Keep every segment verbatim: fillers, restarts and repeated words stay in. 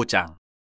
장.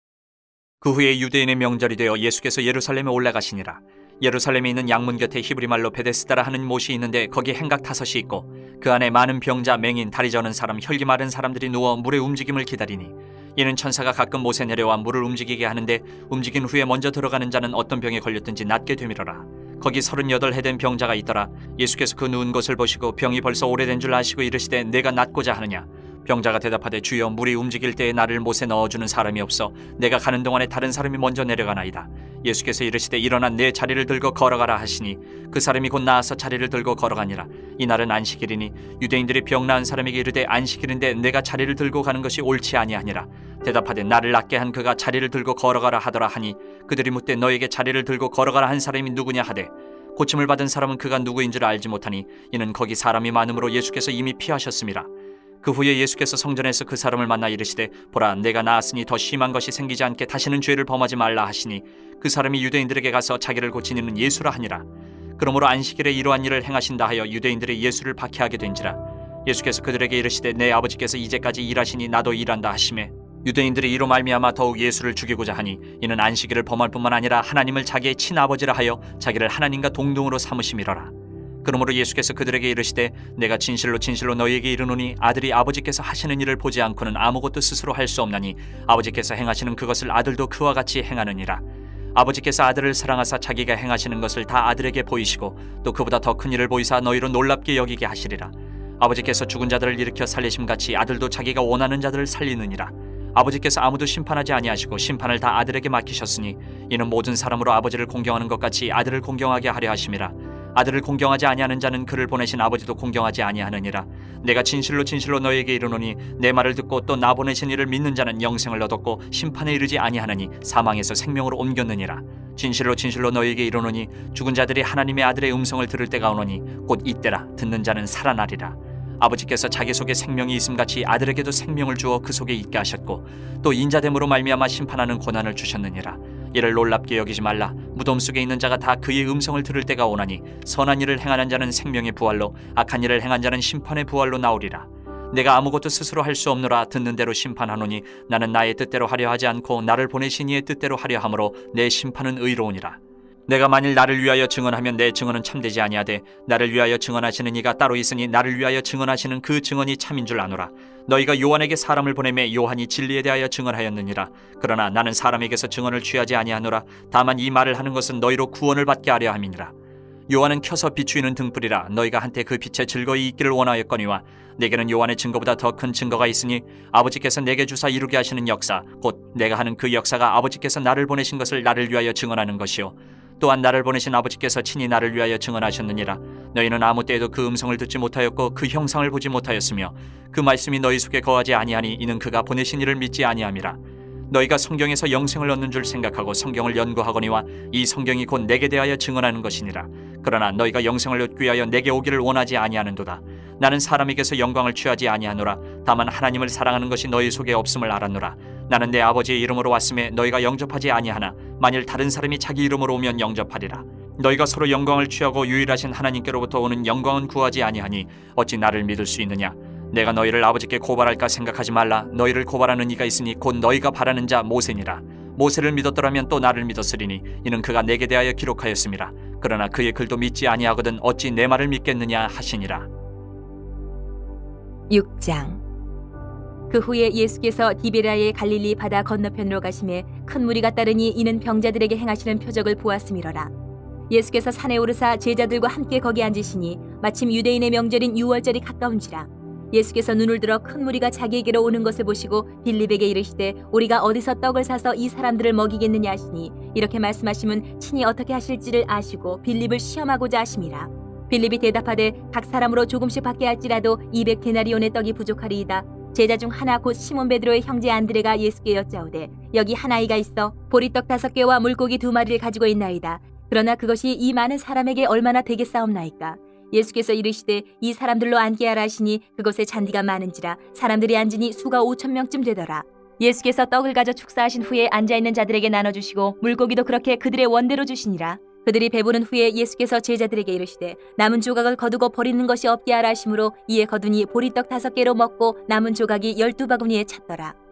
그 후에 유대인의 명절이 되어 예수께서 예루살렘에 올라가시니라. 예루살렘에 있는 양문 곁에 히브리 말로 베데스다라 하는 못이 있는데 거기 행각 다섯이 있고 그 안에 많은 병자, 맹인, 다리 저는 사람, 혈기 마른 사람들이 누워 물의 움직임을 기다리니 이는 천사가 가끔 못에 내려와 물을 움직이게 하는데 움직인 후에 먼저 들어가는 자는 어떤 병에 걸렸든지 낫게 되밀어라. 거기 서른여덟 해 된 병자가 있더라. 예수께서 그 누운 것을 보시고 병이 벌써 오래된 줄 아시고 이르시되 내가 낫고자 하느냐. 병자가 대답하되 주여 물이 움직일 때에 나를 못에 넣어주는 사람이 없어 내가 가는 동안에 다른 사람이 먼저 내려가나이다. 예수께서 이르시되 일어나 내 자리를 들고 걸어가라 하시니 그 사람이 곧 나아서 자리를 들고 걸어가니라. 이날은 안식일이니 유대인들이 병 나은 사람에게 이르되 안식일인데 내가 자리를 들고 가는 것이 옳지 아니하니라. 대답하되 나를 낫게 한 그가 자리를 들고 걸어가라 하더라 하니 그들이 묻되 너에게 자리를 들고 걸어가라 한 사람이 누구냐 하되 고침을 받은 사람은 그가 누구인 줄 알지 못하니 이는 거기 사람이 많음으로 예수께서 이미 피하셨음이라. 그 후에 예수께서 성전에서 그 사람을 만나 이르시되 보라 내가 나았으니 더 심한 것이 생기지 않게 다시는 죄를 범하지 말라 하시니 그 사람이 유대인들에게 가서 자기를 고친 이는 예수라 하니라. 그러므로 안식일에 이러한 일을 행하신다 하여 유대인들이 예수를 박해하게 된지라. 예수께서 그들에게 이르시되 내 아버지께서 이제까지 일하시니 나도 일한다 하시매 유대인들이 이로 말미암아 더욱 예수를 죽이고자 하니 이는 안식일을 범할 뿐만 아니라 하나님을 자기의 친아버지라 하여 자기를 하나님과 동등으로 삼으심이로라. 그러므로 예수께서 그들에게 이르시되 내가 진실로 진실로 너희에게 이르노니 아들이 아버지께서 하시는 일을 보지 않고는 아무것도 스스로 할 수 없나니 아버지께서 행하시는 그것을 아들도 그와 같이 행하느니라. 아버지께서 아들을 사랑하사 자기가 행하시는 것을 다 아들에게 보이시고 또 그보다 더 큰 일을 보이사 너희로 놀랍게 여기게 하시리라. 아버지께서 죽은 자들을 일으켜 살리심같이 아들도 자기가 원하는 자들을 살리느니라. 아버지께서 아무도 심판하지 아니하시고 심판을 다 아들에게 맡기셨으니 이는 모든 사람으로 아버지를 공경하는 것 같이 아들을 공경하게 하려 하심이라. 아들을 공경하지 아니하는 자는 그를 보내신 아버지도 공경하지 아니하느니라. 내가 진실로 진실로 너희에게 이르노니 내 말을 듣고 또 나 보내신 이를 믿는 자는 영생을 얻었고 심판에 이르지 아니하나니 사망에서 생명으로 옮겼느니라. 진실로 진실로 너희에게 이르노니 죽은 자들이 하나님의 아들의 음성을 들을 때가 오노니 곧 이때라. 듣는 자는 살아나리라. 아버지께서 자기 속에 생명이 있음같이 아들에게도 생명을 주어 그 속에 있게 하셨고 또 인자됨으로 말미암아 심판하는 고난을 주셨느니라. 이를 놀랍게 여기지 말라. 무덤 속에 있는 자가 다 그의 음성을 들을 때가 오나니 선한 일을 행하는 자는 생명의 부활로 악한 일을 행한 자는 심판의 부활로 나오리라. 내가 아무것도 스스로 할 수 없노라. 듣는 대로 심판하노니 나는 나의 뜻대로 하려 하지 않고 나를 보내신 이의 뜻대로 하려 함으로 내 심판은 의로우니라. 내가 만일 나를 위하여 증언하면 내 증언은 참되지 아니하되 나를 위하여 증언하시는 이가 따로 있으니 나를 위하여 증언하시는 그 증언이 참인 줄 아노라. 너희가 요한에게 사람을 보내매 요한이 진리에 대하여 증언하였느니라. 그러나 나는 사람에게서 증언을 취하지 아니하노라. 다만 이 말을 하는 것은 너희로 구원을 받게 하려 함이니라. 요한은 켜서 비추이는 등불이라. 너희가 한때 그 빛에 즐거이 있기를 원하였거니와 내게는 요한의 증거보다 더 큰 증거가 있으니 아버지께서 내게 주사 이루게 하시는 역사 곧 내가 하는 그 역사가 아버지께서 나를 보내신 것을 나를 위하여 증언하는 것이요 또한 나를 보내신 아버지께서 친히 나를 위하여 증언하셨느니라. 너희는 아무 때에도 그 음성을 듣지 못하였고 그 형상을 보지 못하였으며 그 말씀이 너희 속에 거하지 아니하니 이는 그가 보내신 이를 믿지 아니함이라. 너희가 성경에서 영생을 얻는 줄 생각하고 성경을 연구하거니와 이 성경이 곧 내게 대하여 증언하는 것이니라. 그러나 너희가 영생을 얻기 위하여 내게 오기를 원하지 아니하는도다. 나는 사람에게서 영광을 취하지 아니하노라. 다만 하나님을 사랑하는 것이 너희 속에 없음을 알았노라. 나는 내 아버지의 이름으로 왔음에 너희가 영접하지 아니하나 만일 다른 사람이 자기 이름으로 오면 영접하리라. 너희가 서로 영광을 취하고 유일하신 하나님께로부터 오는 영광은 구하지 아니하니 어찌 나를 믿을 수 있느냐. 내가 너희를 아버지께 고발할까 생각하지 말라. 너희를 고발하는 이가 있으니 곧 너희가 바라는 자 모세니라. 모세를 믿었더라면 또 나를 믿었으리니 이는 그가 내게 대하여 기록하였음이라. 그러나 그의 글도 믿지 아니하거든 어찌 내 말을 믿겠느냐 하시니라. 육 장. 그 후에 예수께서 디베라의 갈릴리 바다 건너편으로 가심에 큰 무리가 따르니 이는 병자들에게 행하시는 표적을 보았음이로라. 예수께서 산에 오르사 제자들과 함께 거기 앉으시니 마침 유대인의 명절인 유월절이 가까운지라. 예수께서 눈을 들어 큰 무리가 자기에게로 오는 것을 보시고 빌립에게 이르시되 우리가 어디서 떡을 사서 이 사람들을 먹이겠느냐 하시니 이렇게 말씀하시면 친히 어떻게 하실지를 아시고 빌립을 시험하고자 하심이라. 빌립이 대답하되 각 사람으로 조금씩 받게 할지라도 이백 데나리온의 떡이 부족하리이다. 제자 중 하나 곧 시몬 베드로의 형제 안드레가 예수께 여짜오되 여기 한 아이가 있어 보리떡 다섯 개와 물고기 두 마리를 가지고 있나이다. 그러나 그것이 이 많은 사람에게 얼마나 되겠사옵나이까. 예수께서 이르시되 이 사람들로 앉게 하라 하시니 그곳에 잔디가 많은지라 사람들이 앉으니 수가 오천 명쯤 되더라. 예수께서 떡을 가져 축사하신 후에 앉아있는 자들에게 나눠주시고 물고기도 그렇게 그들의 원대로 주시니라. 그들이 배부른 후에 예수께서 제자들에게 이르시되 남은 조각을 거두고 버리는 것이 없게 하라 하심으로 이에 거두니 보리떡 다섯 개로 먹고 남은 조각이 열두 바구니에 찼더라.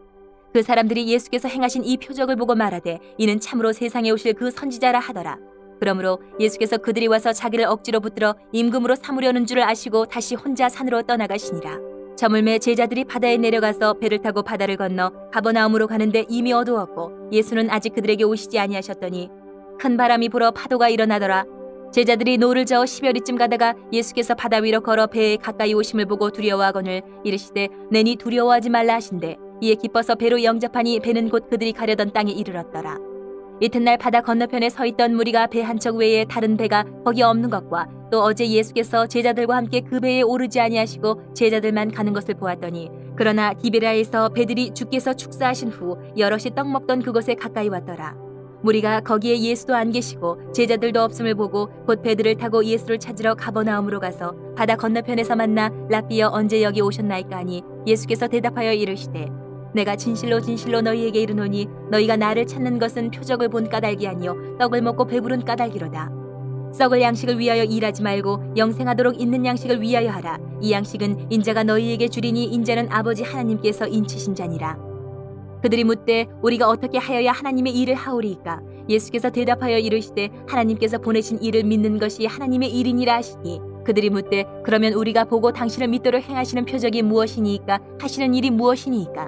그 사람들이 예수께서 행하신 이 표적을 보고 말하되 이는 참으로 세상에 오실 그 선지자라 하더라. 그러므로 예수께서 그들이 와서 자기를 억지로 붙들어 임금으로 삼으려는 줄을 아시고 다시 혼자 산으로 떠나가시니라. 저물매 제자들이 바다에 내려가서 배를 타고 바다를 건너 가버나움으로 가는데 이미 어두웠고 예수는 아직 그들에게 오시지 아니하셨더니 큰 바람이 불어 파도가 일어나더라. 제자들이 노를 저어 십여리쯤 가다가 예수께서 바다 위로 걸어 배에 가까이 오심을 보고 두려워하거늘 이르시되 내니 두려워하지 말라 하신대 이에 기뻐서 배로 영접하니 배는 곧 그들이 가려던 땅에 이르렀더라. 이튿날 바다 건너편에 서 있던 무리가 배 한 척 외에 다른 배가 거기 없는 것과 또 어제 예수께서 제자들과 함께 그 배에 오르지 아니하시고 제자들만 가는 것을 보았더니 그러나 디베랴에서 배들이 주께서 축사하신 후 여럿이 떡 먹던 그곳에 가까이 왔더라. 무리가 거기에 예수도 안 계시고 제자들도 없음을 보고 곧 배들을 타고 예수를 찾으러 가버나움으로 가서 바다 건너편에서 만나 랍비여 언제 여기 오셨나이까 하니 예수께서 대답하여 이르시되 내가 진실로 진실로 너희에게 이르노니 너희가 나를 찾는 것은 표적을 본 까닭이 아니요 떡을 먹고 배부른 까닭이로다. 썩을 양식을 위하여 일하지 말고 영생하도록 있는 양식을 위하여 하라. 이 양식은 인자가 너희에게 주리니 인자는 아버지 하나님께서 인치신 자니라. 그들이 묻되 우리가 어떻게 하여야 하나님의 일을 하오리이까? 예수께서 대답하여 이르시되 하나님께서 보내신 일을 믿는 것이 하나님의 일이니라 하시니 그들이 묻되 그러면 우리가 보고 당신을 믿도록 행하시는 표적이 무엇이니이까? 하시는 일이 무엇이니이까?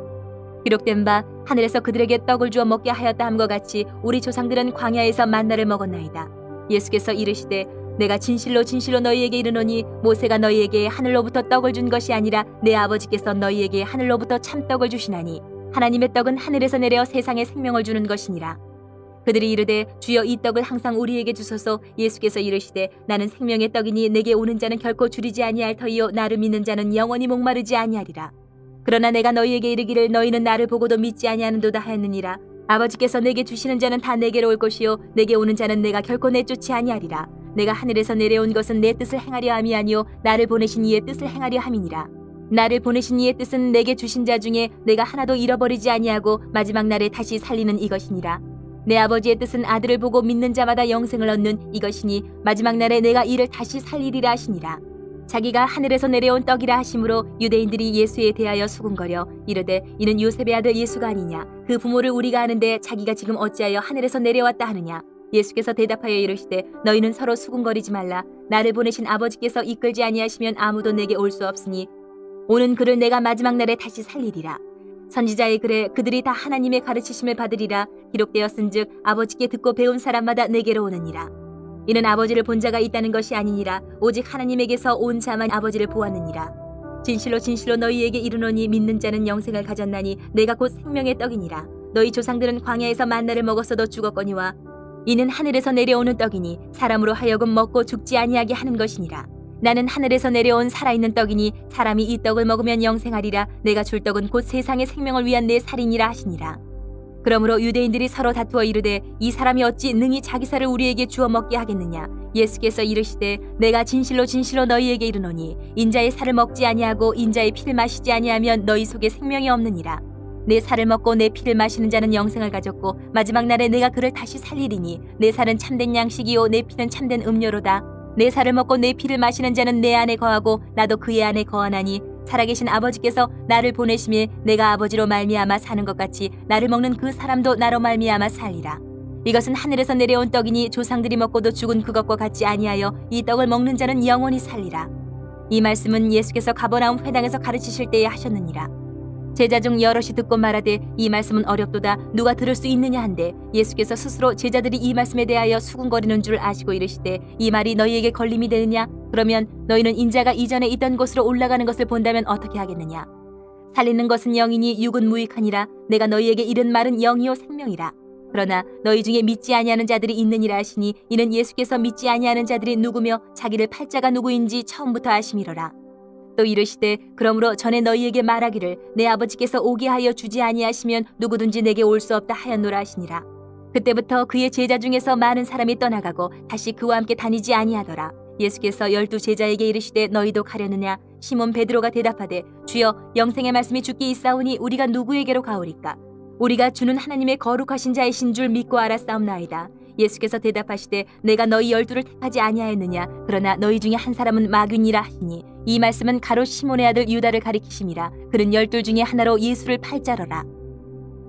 기록된 바 하늘에서 그들에게 떡을 주어 먹게 하였다 함과 같이 우리 조상들은 광야에서 만나를 먹었나이다. 예수께서 이르시되 내가 진실로 진실로 너희에게 이르노니 모세가 너희에게 하늘로부터 떡을 준 것이 아니라 내 아버지께서 너희에게 하늘로부터 참떡을 주시나니 하나님의 떡은 하늘에서 내려 세상에 생명을 주는 것이니라. 그들이 이르되 주여 이 떡을 항상 우리에게 주소서. 예수께서 이르시되 나는 생명의 떡이니 내게 오는 자는 결코 줄이지 아니할 터이요 나를 믿는 자는 영원히 목마르지 아니하리라. 그러나 내가 너희에게 이르기를 너희는 나를 보고도 믿지 아니하는도다 하였느니라. 아버지께서 내게 주시는 자는 다 내게로 올 것이요 내게 오는 자는 내가 결코 내쫓지 아니하리라. 내가 하늘에서 내려온 것은 내 뜻을 행하려 함이 아니요 나를 보내신 이의 뜻을 행하려 함이니라. 나를 보내신 이의 뜻은 내게 주신 자 중에 내가 하나도 잃어버리지 아니하고 마지막 날에 다시 살리는 이것이니라. 내 아버지의 뜻은 아들을 보고 믿는 자마다 영생을 얻는 이것이니 마지막 날에 내가 이를 다시 살리리라 하시니라. 자기가 하늘에서 내려온 떡이라 하심으로 유대인들이 예수에 대하여 수군거려 이르되 이는 요셉의 아들 예수가 아니냐? 그 부모를 우리가 아는데 자기가 지금 어찌하여 하늘에서 내려왔다 하느냐? 예수께서 대답하여 이르시되 너희는 서로 수군거리지 말라. 나를 보내신 아버지께서 이끌지 아니하시면 아무도 내게 올 수 없으니 오는 그를 내가 마지막 날에 다시 살리리라. 선지자의 글에 그들이 다 하나님의 가르치심을 받으리라. 기록되었은즉 아버지께 듣고 배운 사람마다 내게로 오느니라. 이는 아버지를 본 자가 있다는 것이 아니니라. 오직 하나님에게서 온 자만 아버지를 보았느니라. 진실로 진실로 너희에게 이르노니 믿는 자는 영생을 가졌나니 내가 곧 생명의 떡이니라. 너희 조상들은 광야에서 만나를 먹었어도 죽었거니와 이는 하늘에서 내려오는 떡이니 사람으로 하여금 먹고 죽지 아니하게 하는 것이니라. 나는 하늘에서 내려온 살아있는 떡이니 사람이 이 떡을 먹으면 영생하리라. 내가 줄 떡은 곧 세상의 생명을 위한 내 살이니라 하시니라. 그러므로 유대인들이 서로 다투어 이르되 이 사람이 어찌 능히 자기 살을 우리에게 주어 먹게 하겠느냐? 예수께서 이르시되 내가 진실로 진실로 너희에게 이르노니 인자의 살을 먹지 아니하고 인자의 피를 마시지 아니하면 너희 속에 생명이 없느니라. 내 살을 먹고 내 피를 마시는 자는 영생을 가졌고 마지막 날에 내가 그를 다시 살리리니 내 살은 참된 양식이요 내 피는 참된 음료로다. 내 살을 먹고 내 피를 마시는 자는 내 안에 거하고 나도 그의 안에 거하나니 살아계신 아버지께서 나를 보내심에 내가 아버지로 말미암아 사는 것 같이 나를 먹는 그 사람도 나로 말미암아 살리라. 이것은 하늘에서 내려온 떡이니 조상들이 먹고도 죽은 그것과 같지 아니하여 이 떡을 먹는 자는 영원히 살리라. 이 말씀은 예수께서 가버나움 회당에서 가르치실 때에 하셨느니라. 제자 중 여럿이 듣고 말하되 이 말씀은 어렵도다 누가 들을 수 있느냐 한데 예수께서 스스로 제자들이 이 말씀에 대하여 수군거리는 줄 아시고 이르시되 이 말이 너희에게 걸림이 되느냐? 그러면 너희는 인자가 이전에 있던 곳으로 올라가는 것을 본다면 어떻게 하겠느냐? 살리는 것은 영이니 육은 무익하니라. 내가 너희에게 이른 말은 영이요 생명이라. 그러나 너희 중에 믿지 아니하는 자들이 있느니라 하시니 이는 예수께서 믿지 아니하는 자들이 누구며 자기를 팔 자가 누구인지 처음부터 아심이로라. 또 이르시되 그러므로 전에 너희에게 말하기를 내 아버지께서 오게 하여 주지 아니하시면 누구든지 내게 올 수 없다 하였노라 하시니라. 그때부터 그의 제자 중에서 많은 사람이 떠나가고 다시 그와 함께 다니지 아니하더라. 예수께서 열두 제자에게 이르시되 너희도 가려느냐? 시몬 베드로가 대답하되 주여 영생의 말씀이 주께 있사오니 우리가 누구에게로 가오리까? 우리가 주는 하나님의 거룩하신 자이신 줄 믿고 알았사옵나이다. 예수께서 대답하시되 내가 너희 열두를 택하지 아니하였느냐? 그러나 너희 중에 한 사람은 마귀니라 하시니 이 말씀은 가롯 시몬의 아들 유다를 가리키심이라. 그는 열둘 중에 하나로 예수를 팔자러라.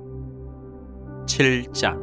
칠 장.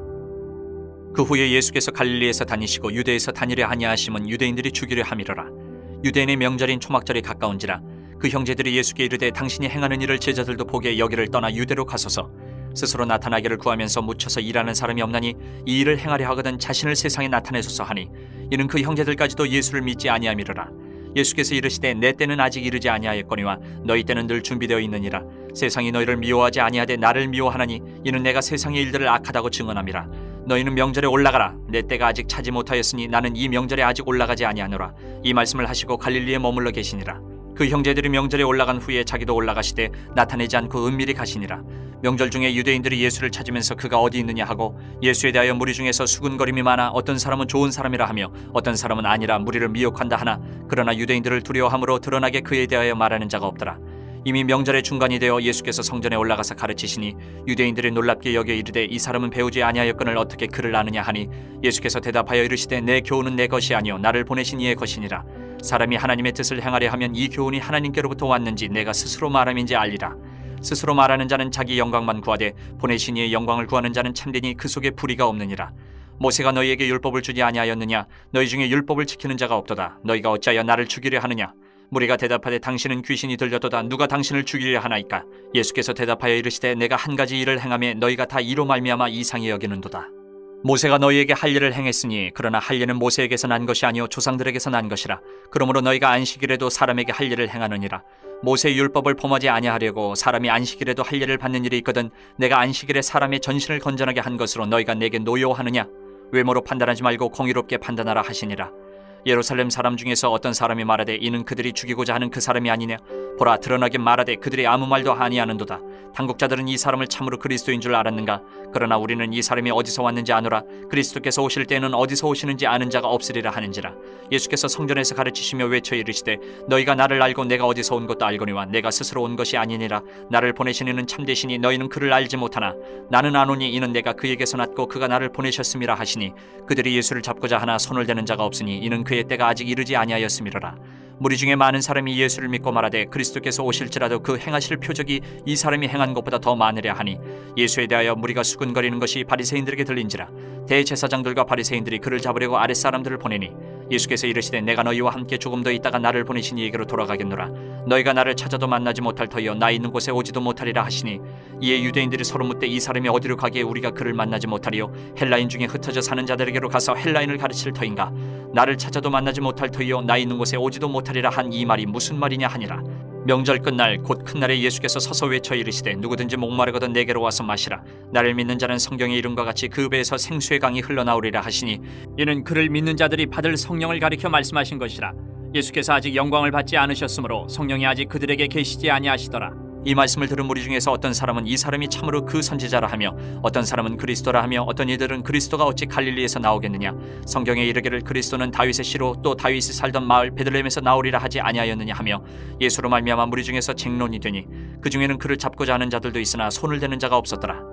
그 후에 예수께서 갈릴리에서 다니시고 유대에서 다니려 아니하심은 유대인들이 죽이려 함이로라. 유대인의 명절인 초막절이 가까운지라 그 형제들이 예수께 이르되 당신이 행하는 일을 제자들도 보게 여기를 떠나 유대로 가소서. 스스로 나타나기를 구하면서 묻혀서 일하는 사람이 없나니 이 일을 행하려 하거든 자신을 세상에 나타내소서 하니 이는 그 형제들까지도 예수를 믿지 아니함이로라. 예수께서 이르시되 내 때는 아직 이르지 아니하였거니와 너희 때는 늘 준비되어 있느니라. 세상이 너희를 미워하지 아니하되 나를 미워하나니 이는 내가 세상의 일들을 악하다고 증언함이라. 너희는 명절에 올라가라. 내 때가 아직 차지 못하였으니 나는 이 명절에 아직 올라가지 아니하노라. 이 말씀을 하시고 갈릴리에 머물러 계시니라. 그 형제들이 명절에 올라간 후에 자기도 올라가시되 나타내지 않고 은밀히 가시니라. 명절 중에 유대인들이 예수를 찾으면서 그가 어디 있느냐 하고 예수에 대하여 무리 중에서 수군거림이 많아 어떤 사람은 좋은 사람이라 하며 어떤 사람은 아니라 무리를 미혹한다 하나 그러나 유대인들을 두려워함으로 드러나게 그에 대하여 말하는 자가 없더라. 이미 명절의 중간이 되어 예수께서 성전에 올라가서 가르치시니 유대인들이 놀랍게 여겨 이르되 이 사람은 배우지 아니하였거늘 어떻게 그를 아느냐 하니 예수께서 대답하여 이르시되 내 교훈은 내 것이 아니요 나를 보내신 이의 것이니라. 사람이 하나님의 뜻을 행하려 하면 이 교훈이 하나님께로부터 왔는지 내가 스스로 말함인지 알리라. 스스로 말하는 자는 자기 영광만 구하되 보내신 이의 영광을 구하는 자는 참되니 그 속에 불의가 없느니라. 모세가 너희에게 율법을 주지 아니하였느냐? 너희 중에 율법을 지키는 자가 없도다. 너희가 어찌하여 나를 죽이려 하느냐? 무리가 대답하되 당신은 귀신이 들렸도다. 누가 당신을 죽이려 하나이까? 예수께서 대답하여 이르시되 내가 한 가지 일을 행하며 너희가 다 이로 말미암아 이상히 여기는도다. 모세가 너희에게 할 일을 행했으니 그러나 할 일은 모세에게서 난 것이 아니요 조상들에게서 난 것이라. 그러므로 너희가 안식일에도 사람에게 할 일을 행하느니라. 모세의 율법을 범하지 아니하려고 사람이 안식일에도 할 일을 받는 일이 있거든 내가 안식일에 사람의 전신을 건전하게 한 것으로 너희가 내게 노여워하느냐? 외모로 판단하지 말고 공의롭게 판단하라 하시니라. 예루살렘 사람 중에서 어떤 사람이 말하되 이는 그들이 죽이고자 하는 그 사람이 아니냐? 보라 드러나게 말하되 그들이 아무 말도 아니하는도다. 당국자들은 이 사람을 참으로 그리스도인 줄 알았는가? 그러나 우리는 이 사람이 어디서 왔는지 아노라. 그리스도께서 오실 때에는 어디서 오시는지 아는 자가 없으리라 하는지라. 예수께서 성전에서 가르치시며 외쳐 이르시되 너희가 나를 알고 내가 어디서 온 것도 알거니와 내가 스스로 온 것이 아니니라. 나를 보내신 이는 참되시니 너희는 그를 알지 못하나 나는 아노니 이는 내가 그에게서 났고 그가 나를 보내셨음이라 하시니 그들이 예수를 잡고자 하나 손을 대는 자가 없으니 이는 그의 때가 아직 이르지 아니하였음이로라. 무리 중에 많은 사람이 예수를 믿고 말하되 그리스도께서 오실지라도 그 행하실 표적이 이 사람이 행한 것보다 더 많으랴 하니 예수에 대하여 무리가 수군거리는 것이 바리새인들에게 들린지라. 대제사장들과 바리새인들이 그를 잡으려고 아랫사람들을 보내니 예수께서 이르시되 내가 너희와 함께 조금 더 있다가 나를 보내신 이에게로 돌아가겠노라. 너희가 나를 찾아도 만나지 못할 터이요 나 있는 곳에 오지도 못하리라 하시니 이에 유대인들이 서로 묻되 이 사람이 어디로 가기에 우리가 그를 만나지 못하리요? 헬라인 중에 흩어져 사는 자들에게로 가서 헬라인을 가르칠 터인가? 나를 찾아도 만나지 못할 터이요 나 있는 곳에 오지도 못하리라 한 이 말이 무슨 말이냐 하니라. 명절 끝날 곧 큰 날에 예수께서 서서 외쳐 이르시되 누구든지 목마르거든 내게로 와서 마시라. 나를 믿는 자는 성경의 이름과 같이 그 배에서 생수의 강이 흘러나오리라 하시니 이는 그를 믿는 자들이 받을 성령을 가리켜 말씀하신 것이라. 예수께서 아직 영광을 받지 않으셨으므로 성령이 아직 그들에게 계시지 아니하시더라. 이 말씀을 들은 무리 중에서 어떤 사람은 이 사람이 참으로 그 선지자라 하며 어떤 사람은 그리스도라 하며 어떤 이들은 그리스도가 어찌 갈릴리에서 나오겠느냐? 성경에 이르기를 그리스도는 다윗의 씨로 또 다윗이 살던 마을 베들레헴에서 나오리라 하지 아니하였느냐 하며 예수로 말미암아 무리 중에서 쟁론이 되니 그 중에는 그를 잡고자 하는 자들도 있으나 손을 대는 자가 없었더라.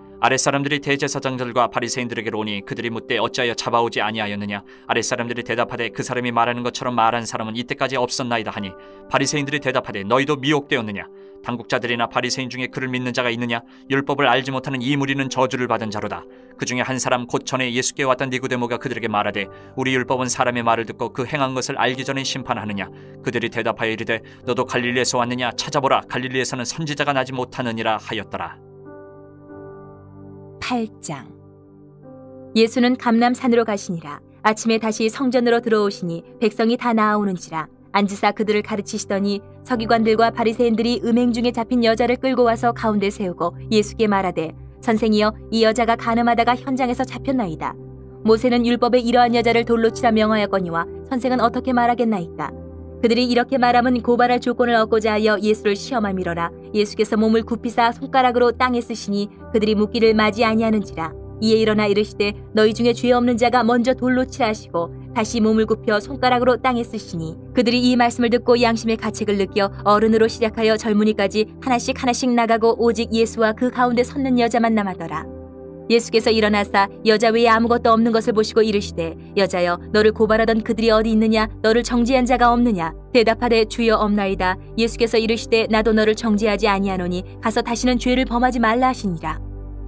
아랫사람들이 대제사장들과 바리새인들에게로 오니 그들이 묻되 어찌하여 잡아오지 아니하였느냐? 아랫사람들이 대답하되 그 사람이 말하는 것처럼 말한 사람은 이때까지 없었나이다 하니 바리새인들이 대답하되 너희도 미혹되었느냐? 당국자들이나 바리새인 중에 그를 믿는 자가 있느냐? 율법을 알지 못하는 이 무리는 저주를 받은 자로다. 그 중에 한 사람 곧 전에 예수께 왔던 니고데모가 그들에게 말하되 우리 율법은 사람의 말을 듣고 그 행한 것을 알기 전에 심판하느냐? 그들이 대답하여 이르되 너도 갈릴리에서 왔느냐? 찾아보라 갈릴리에서는 선지자가 나지 못하느니라 하였더라. 팔 장. 예수는 감람산으로 가시니라. 아침에 다시 성전으로 들어오시니 백성이 다 나아오는지라. 앉으사 그들을 가르치시더니 서기관들과 바리새인들이 음행 중에 잡힌 여자를 끌고 와서 가운데 세우고 예수께 말하되 선생이여 이 여자가 간음하다가 현장에서 잡혔나이다. 모세는 율법에 이러한 여자를 돌로 치라 명하였거니와 선생은 어떻게 말하겠나이까? 그들이 이렇게 말함은 고발할 조건을 얻고자 하여 예수를 시험함이로라. 예수께서 몸을 굽히사 손가락으로 땅에 쓰시니 그들이 묻기를 마지 아니하는지라. 이에 일어나 이르시되 너희 중에 죄 없는 자가 먼저 돌로 치라 하시고 다시 몸을 굽혀 손가락으로 땅에 쓰시니 그들이 이 말씀을 듣고 양심의 가책을 느껴 어른으로 시작하여 젊은이까지 하나씩 하나씩 나가고 오직 예수와 그 가운데 섰는 여자만 남았더라. 예수께서 일어나사 여자 외에 아무것도 없는 것을 보시고 이르시되 여자여 너를 고발하던 그들이 어디 있느냐? 너를 정죄한 자가 없느냐? 대답하되 주여 없나이다. 예수께서 이르시되 나도 너를 정죄하지 아니하노니 가서 다시는 죄를 범하지 말라 하시니라.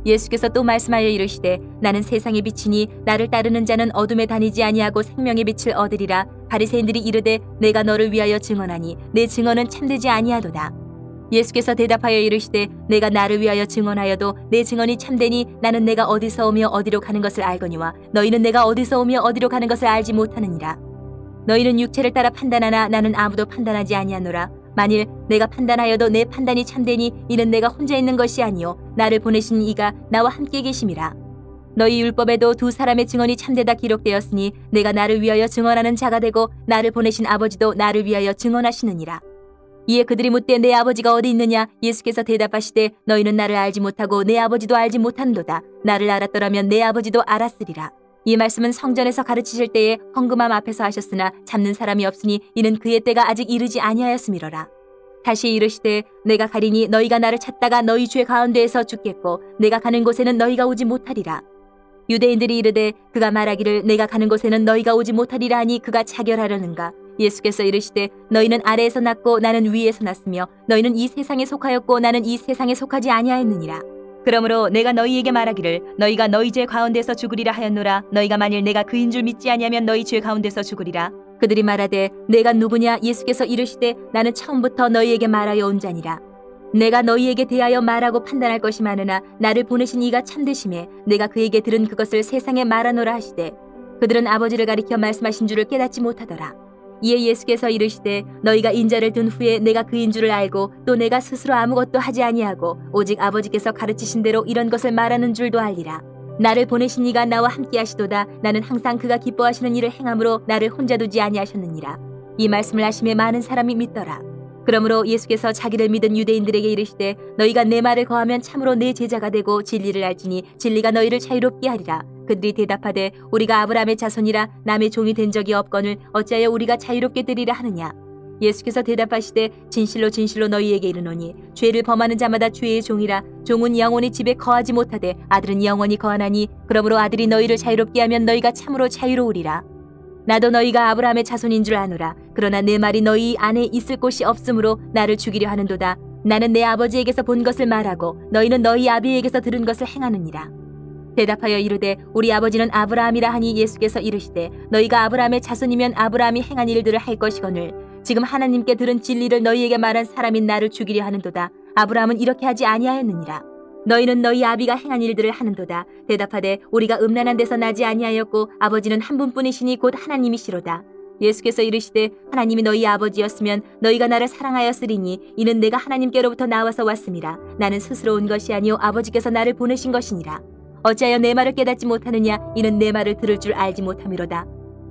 예수께서 또 말씀하여 이르시되 나는 세상의 빛이니 나를 따르는 자는 어둠에 다니지 아니하고 생명의 빛을 얻으리라. 바리새인들이 이르되 내가 너를 위하여 증언하니 내 증언은 참되지 아니하도다. 예수께서 대답하여 이르시되 내가 나를 위하여 증언하여도 내 증언이 참되니 나는 내가 어디서 오며 어디로 가는 것을 알거니와 너희는 내가 어디서 오며 어디로 가는 것을 알지 못하느니라. 너희는 육체를 따라 판단하나 나는 아무도 판단하지 아니하노라. 만일 내가 판단하여도 내 판단이 참되니 이는 내가 혼자 있는 것이 아니요 나를 보내신 이가 나와 함께 계심이라. 너희 율법에도 두 사람의 증언이 참되다 기록되었으니 내가 나를 위하여 증언하는 자가 되고 나를 보내신 아버지도 나를 위하여 증언하시느니라. 이에 그들이 묻되 내 아버지가 어디 있느냐? 예수께서 대답하시되 너희는 나를 알지 못하고 내 아버지도 알지 못하는도다. 나를 알았더라면 내 아버지도 알았으리라. 이 말씀은 성전에서 가르치실 때에 헌금함 앞에서 하셨으나 잡는 사람이 없으니 이는 그의 때가 아직 이르지 아니하였음이로라. 다시 이르시되 내가 가리니 너희가 나를 찾다가 너희 죄 가운데에서 죽겠고 내가 가는 곳에는 너희가 오지 못하리라. 유대인들이 이르되 그가 말하기를 내가 가는 곳에는 너희가 오지 못하리라 하니 그가 차결하려는가? 예수께서 이르시되 너희는 아래에서 났고 나는 위에서 났으며 너희는 이 세상에 속하였고 나는 이 세상에 속하지 아니하였느니라. 그러므로 내가 너희에게 말하기를 너희가 너희 죄 가운데서 죽으리라 하였노라. 너희가 만일 내가 그인 줄 믿지 아니하면 너희 죄 가운데서 죽으리라. 그들이 말하되 내가 누구냐? 예수께서 이르시되 나는 처음부터 너희에게 말하여 온 자니라. 내가 너희에게 대하여 말하고 판단할 것이 많으나 나를 보내신 이가 참되심에 내가 그에게 들은 그것을 세상에 말하노라 하시되 그들은 아버지를 가리켜 말씀하신 줄을 깨닫지 못하더라. 이에 예수께서 이르시되 너희가 인자를 둔 후에 내가 그인 줄을 알고 또 내가 스스로 아무것도 하지 아니하고 오직 아버지께서 가르치신 대로 이런 것을 말하는 줄도 알리라. 나를 보내신 이가 나와 함께 하시도다. 나는 항상 그가 기뻐하시는 일을 행함으로 나를 혼자 두지 아니하셨느니라. 이 말씀을 하심에 많은 사람이 믿더라. 그러므로 예수께서 자기를 믿은 유대인들에게 이르시되 너희가 내 말을 거하면 참으로 내 제자가 되고 진리를 알지니 진리가 너희를 자유롭게 하리라. 그들이 대답하되 우리가 아브라함의 자손이라 남의 종이 된 적이 없거늘 어찌하여 우리가 자유롭게 되리라 하느냐. 예수께서 대답하시되 진실로 진실로 너희에게 이르노니 죄를 범하는 자마다 죄의 종이라. 종은 영원히 집에 거하지 못하되 아들은 영원히 거하나니 그러므로 아들이 너희를 자유롭게 하면 너희가 참으로 자유로우리라. 나도 너희가 아브라함의 자손인 줄 아노라. 그러나 내 말이 너희 안에 있을 곳이 없으므로 나를 죽이려 하는도다. 나는 내 아버지에게서 본 것을 말하고 너희는 너희 아비에게서 들은 것을 행하느니라. 대답하여 이르되 우리 아버지는 아브라함이라 하니 예수께서 이르시되 너희가 아브라함의 자손이면 아브라함이 행한 일들을 할 것이거늘 지금 하나님께 들은 진리를 너희에게 말한 사람인 나를 죽이려 하는도다. 아브라함은 이렇게 하지 아니하였느니라. 너희는 너희 아비가 행한 일들을 하는도다. 대답하되 우리가 음란한 데서 나지 아니하였고 아버지는 한 분뿐이시니 곧 하나님이시로다. 예수께서 이르시되 하나님이 너희 아버지였으면 너희가 나를 사랑하였으리니 이는 내가 하나님께로부터 나와서 왔음이라. 나는 스스로 온 것이 아니요 아버지께서 나를 보내신 것이니라. 어찌하여 내 말을 깨닫지 못하느냐? 이는 내 말을 들을 줄 알지 못함이로다.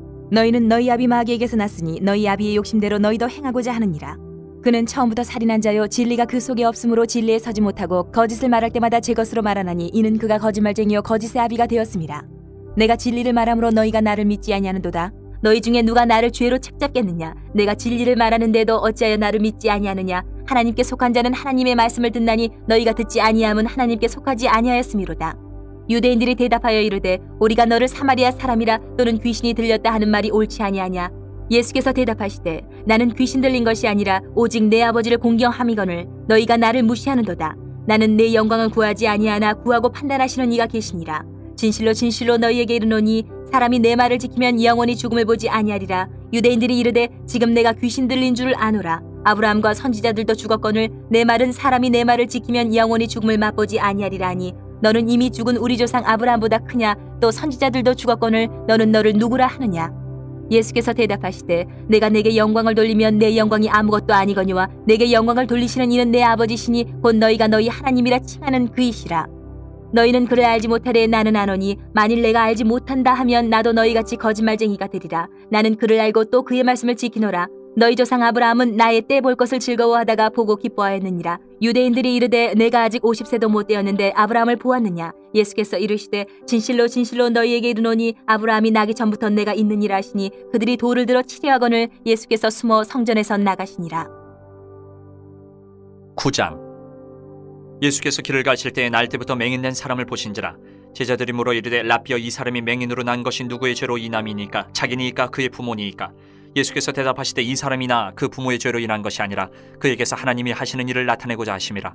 너희는 너희 아비 마귀에게서 났으니 너희 아비의 욕심대로 너희도 행하고자 하느니라. 그는 처음부터 살인한 자요 진리가 그 속에 없으므로 진리에 서지 못하고 거짓을 말할 때마다 제 것으로 말하나니 이는 그가 거짓말쟁이요 거짓의 아비가 되었음이라. 내가 진리를 말함으로 너희가 나를 믿지 아니하는도다. 너희 중에 누가 나를 죄로 책잡겠느냐? 내가 진리를 말하는데도 어찌하여 나를 믿지 아니하느냐? 하나님께 속한 자는 하나님의 말씀을 듣나니 너희가 듣지 아니함은 하나님께 속하지 아니하였음이로다. 유대인들이 대답하여 이르되 우리가 너를 사마리아 사람이라 또는 귀신이 들렸다 하는 말이 옳지 아니하냐? 예수께서 대답하시되 나는 귀신 들린 것이 아니라 오직 내 아버지를 공경함이거늘 너희가 나를 무시하는도다. 나는 내 영광을 구하지 아니하나 구하고 판단하시는 이가 계시니라. 진실로 진실로 너희에게 이르노니 사람이 내 말을 지키면 영원히 죽음을 보지 아니하리라. 유대인들이 이르되 지금 내가 귀신 들린 줄을 아노라. 아브라함과 선지자들도 죽었거늘 내 말은 사람이 내 말을 지키면 영원히 죽음을 맛보지 아니하리라 하니 너는 이미 죽은 우리 조상 아브라함보다 크냐? 또 선지자들도 죽었거늘 너는 너를 누구라 하느냐? 예수께서 대답하시되 내가 내게 영광을 돌리면 내 영광이 아무것도 아니거니와 내게 영광을 돌리시는 이는 내 아버지시니 곧 너희가 너희 하나님이라 칭하는 그이시라. 너희는 그를 알지 못하되 나는 아노니 만일 내가 알지 못한다 하면 나도 너희같이 거짓말쟁이가 되리라. 나는 그를 알고 또 그의 말씀을 지키노라. 너희 조상 아브라함은 나의 때 볼 것을 즐거워하다가 보고 기뻐하였느니라. 유대인들이 이르되 내가 아직 오십 세도 못 되었는데 아브라함을 보았느냐? 예수께서 이르시되 진실로 진실로 너희에게 이르노니 아브라함이 나기 전부터 내가 있느니라 하시니 그들이 돌을 들어 치려 하거늘 예수께서 숨어 성전에서 나가시니라. 구 장. 예수께서 길을 가실 때에 날 때부터 맹인된 사람을 보신지라. 제자들이 물어 이르되 라삐어 이 사람이 맹인으로 난 것이 누구의 죄로 인함이니까? 자기니까 그의 부모니이까? 예수께서 대답하시되 이 사람이나 그 부모의 죄로 인한 것이 아니라 그에게서 하나님이 하시는 일을 나타내고자 하심이라.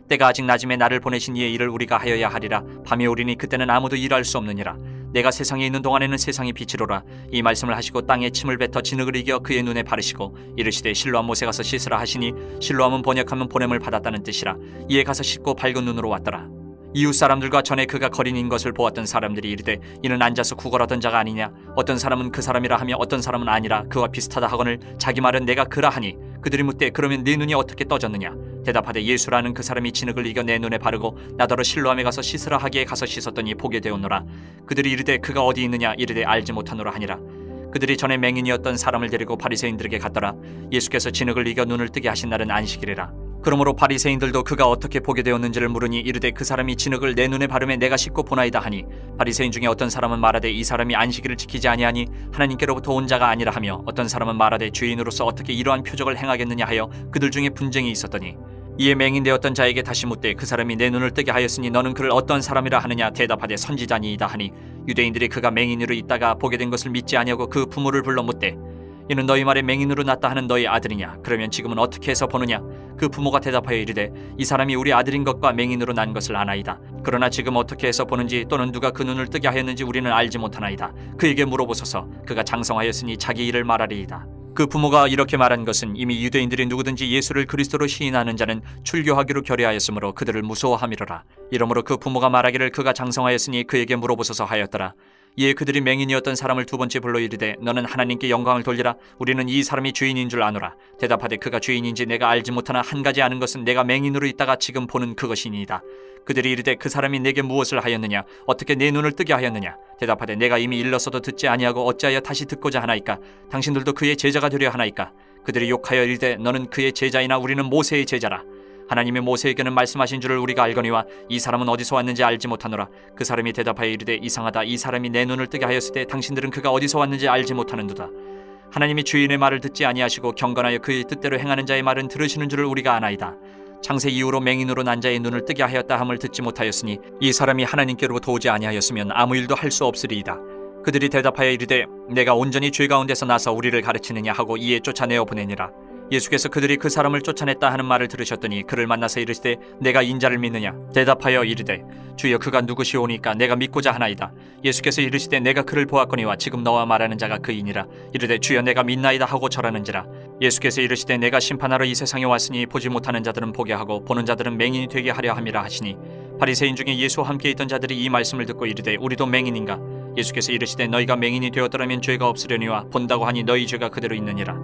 때가 아직 낮음에 나를 보내신 이의 일을 우리가 하여야 하리라. 밤이 오리니 그때는 아무도 일할 수 없느니라. 내가 세상에 있는 동안에는 세상이 빛이로라. 이 말씀을 하시고 땅에 침을 뱉어 진흙을 이겨 그의 눈에 바르시고 이르시되 실로암 못에 가서 씻으라 하시니 실로암은 번역하면 보냄을 받았다는 뜻이라. 이에 가서 씻고 밝은 눈으로 왔더라. 이웃 사람들과 전에 그가 거린인 것을 보았던 사람들이 이르되 이는 앉아서 구걸하던 자가 아니냐. 어떤 사람은 그 사람이라 하며 어떤 사람은 아니라 그와 비슷하다 하거늘 자기 말은 내가 그라 하니 그들이 묻되 그러면 네 눈이 어떻게 떠졌느냐. 대답하되 예수라는 그 사람이 진흙을 이겨 내 눈에 바르고 나더러 실로암에 가서 씻으라 하기에 가서 씻었더니 보게 되었노라. 그들이 이르되 그가 어디 있느냐. 이르되 알지 못하노라 하니라. 그들이 전에 맹인이었던 사람을 데리고 바리새인들에게 갔더라. 예수께서 진흙을 이겨 눈을 뜨게 하신 날은 안식일이라. 그러므로 바리새인들도 그가 어떻게 보게 되었는지를 물으니 이르되 그 사람이 진흙을 내 눈에 바르매 내가 씻고 보나이다 하니 바리새인 중에 어떤 사람은 말하되 이 사람이 안식일을 지키지 아니하니 하나님께로부터 온 자가 아니라 하며 어떤 사람은 말하되 주인으로서 어떻게 이러한 표적을 행하겠느냐 하여 그들 중에 분쟁이 있었더니 이에 맹인되었던 자에게 다시 묻되 그 사람이 내 눈을 뜨게 하였으니 너는 그를 어떤 사람이라 하느냐. 대답하되 선지자니이다 하니 유대인들이 그가 맹인으로 있다가 보게 된 것을 믿지 아니하고 그 부모를 불러 묻되 이는 너희 말에 맹인으로 났다 하는 너희 아들이냐. 그러면 지금은 어떻게 해서 보느냐. 그 부모가 대답하여 이르되 이 사람이 우리 아들인 것과 맹인으로 난 것을 아나이다. 그러나 지금 어떻게 해서 보는지 또는 누가 그 눈을 뜨게 하였는지 우리는 알지 못하나이다. 그에게 물어보소서. 그가 장성하였으니 자기 일을 말하리이다. 그 부모가 이렇게 말한 것은 이미 유대인들이 누구든지 예수를 그리스도로 시인하는 자는 출교하기로 결의하였으므로 그들을 무서워함이로라. 이러므로 그 부모가 말하기를 그가 장성하였으니 그에게 물어보소서 하였더라. 이에 그들이 맹인이었던 사람을 두 번째 불러 이르되 너는 하나님께 영광을 돌리라. 우리는 이 사람이 주인인 줄 아노라. 대답하되 그가 주인인지 내가 알지 못하나 한 가지 아는 것은 내가 맹인으로 있다가 지금 보는 그것이니이다. 그들이 이르되 그 사람이 내게 무엇을 하였느냐. 어떻게 내 눈을 뜨게 하였느냐. 대답하되 내가 이미 일렀어도 듣지 아니하고 어찌하여 다시 듣고자 하나이까. 당신들도 그의 제자가 되려 하나이까. 그들이 욕하여 이르되 너는 그의 제자이나 우리는 모세의 제자라. 하나님이 모세에게는 말씀하신 줄을 우리가 알거니와 이 사람은 어디서 왔는지 알지 못하노라. 그 사람이 대답하여 이르되 이상하다. 이 사람이 내 눈을 뜨게 하였을 때 당신들은 그가 어디서 왔는지 알지 못하는도다. 하나님이 주인의 말을 듣지 아니하시고 경건하여 그의 뜻대로 행하는 자의 말은 들으시는 줄을 우리가 아나이다. 창세 이후로 맹인으로 난 자의 눈을 뜨게 하였다 함을 듣지 못하였으니 이 사람이 하나님께로부터 오지 아니하였으면 아무 일도 할 수 없으리이다. 그들이 대답하여 이르되 내가 온전히 죄 가운데서 나서 우리를 가르치느냐 하고 이에 쫓아내어 보내니라. 예수께서 그들이 그 사람을 쫓아냈다 하는 말을 들으셨더니 그를 만나서 이르시되 내가 인자를 믿느냐. 대답하여 이르되 주여 그가 누구시오니까 내가 믿고자 하나이다. 예수께서 이르시되 내가 그를 보았거니와 지금 너와 말하는 자가 그이니라. 이르되 주여 내가 믿나이다 하고 절하는지라. 예수께서 이르시되 내가 심판하러 이 세상에 왔으니 보지 못하는 자들은 보게 하고 보는 자들은 맹인이 되게 하려 함이라 하시니 바리새인 중에 예수와 함께 있던 자들이 이 말씀을 듣고 이르되 우리도 맹인인가. 예수께서 이르시되 너희가 맹인이 되었더라면 죄가 없으려니와 본다고 하니 너희 죄가 그대로 있느니라.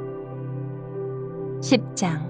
십 장.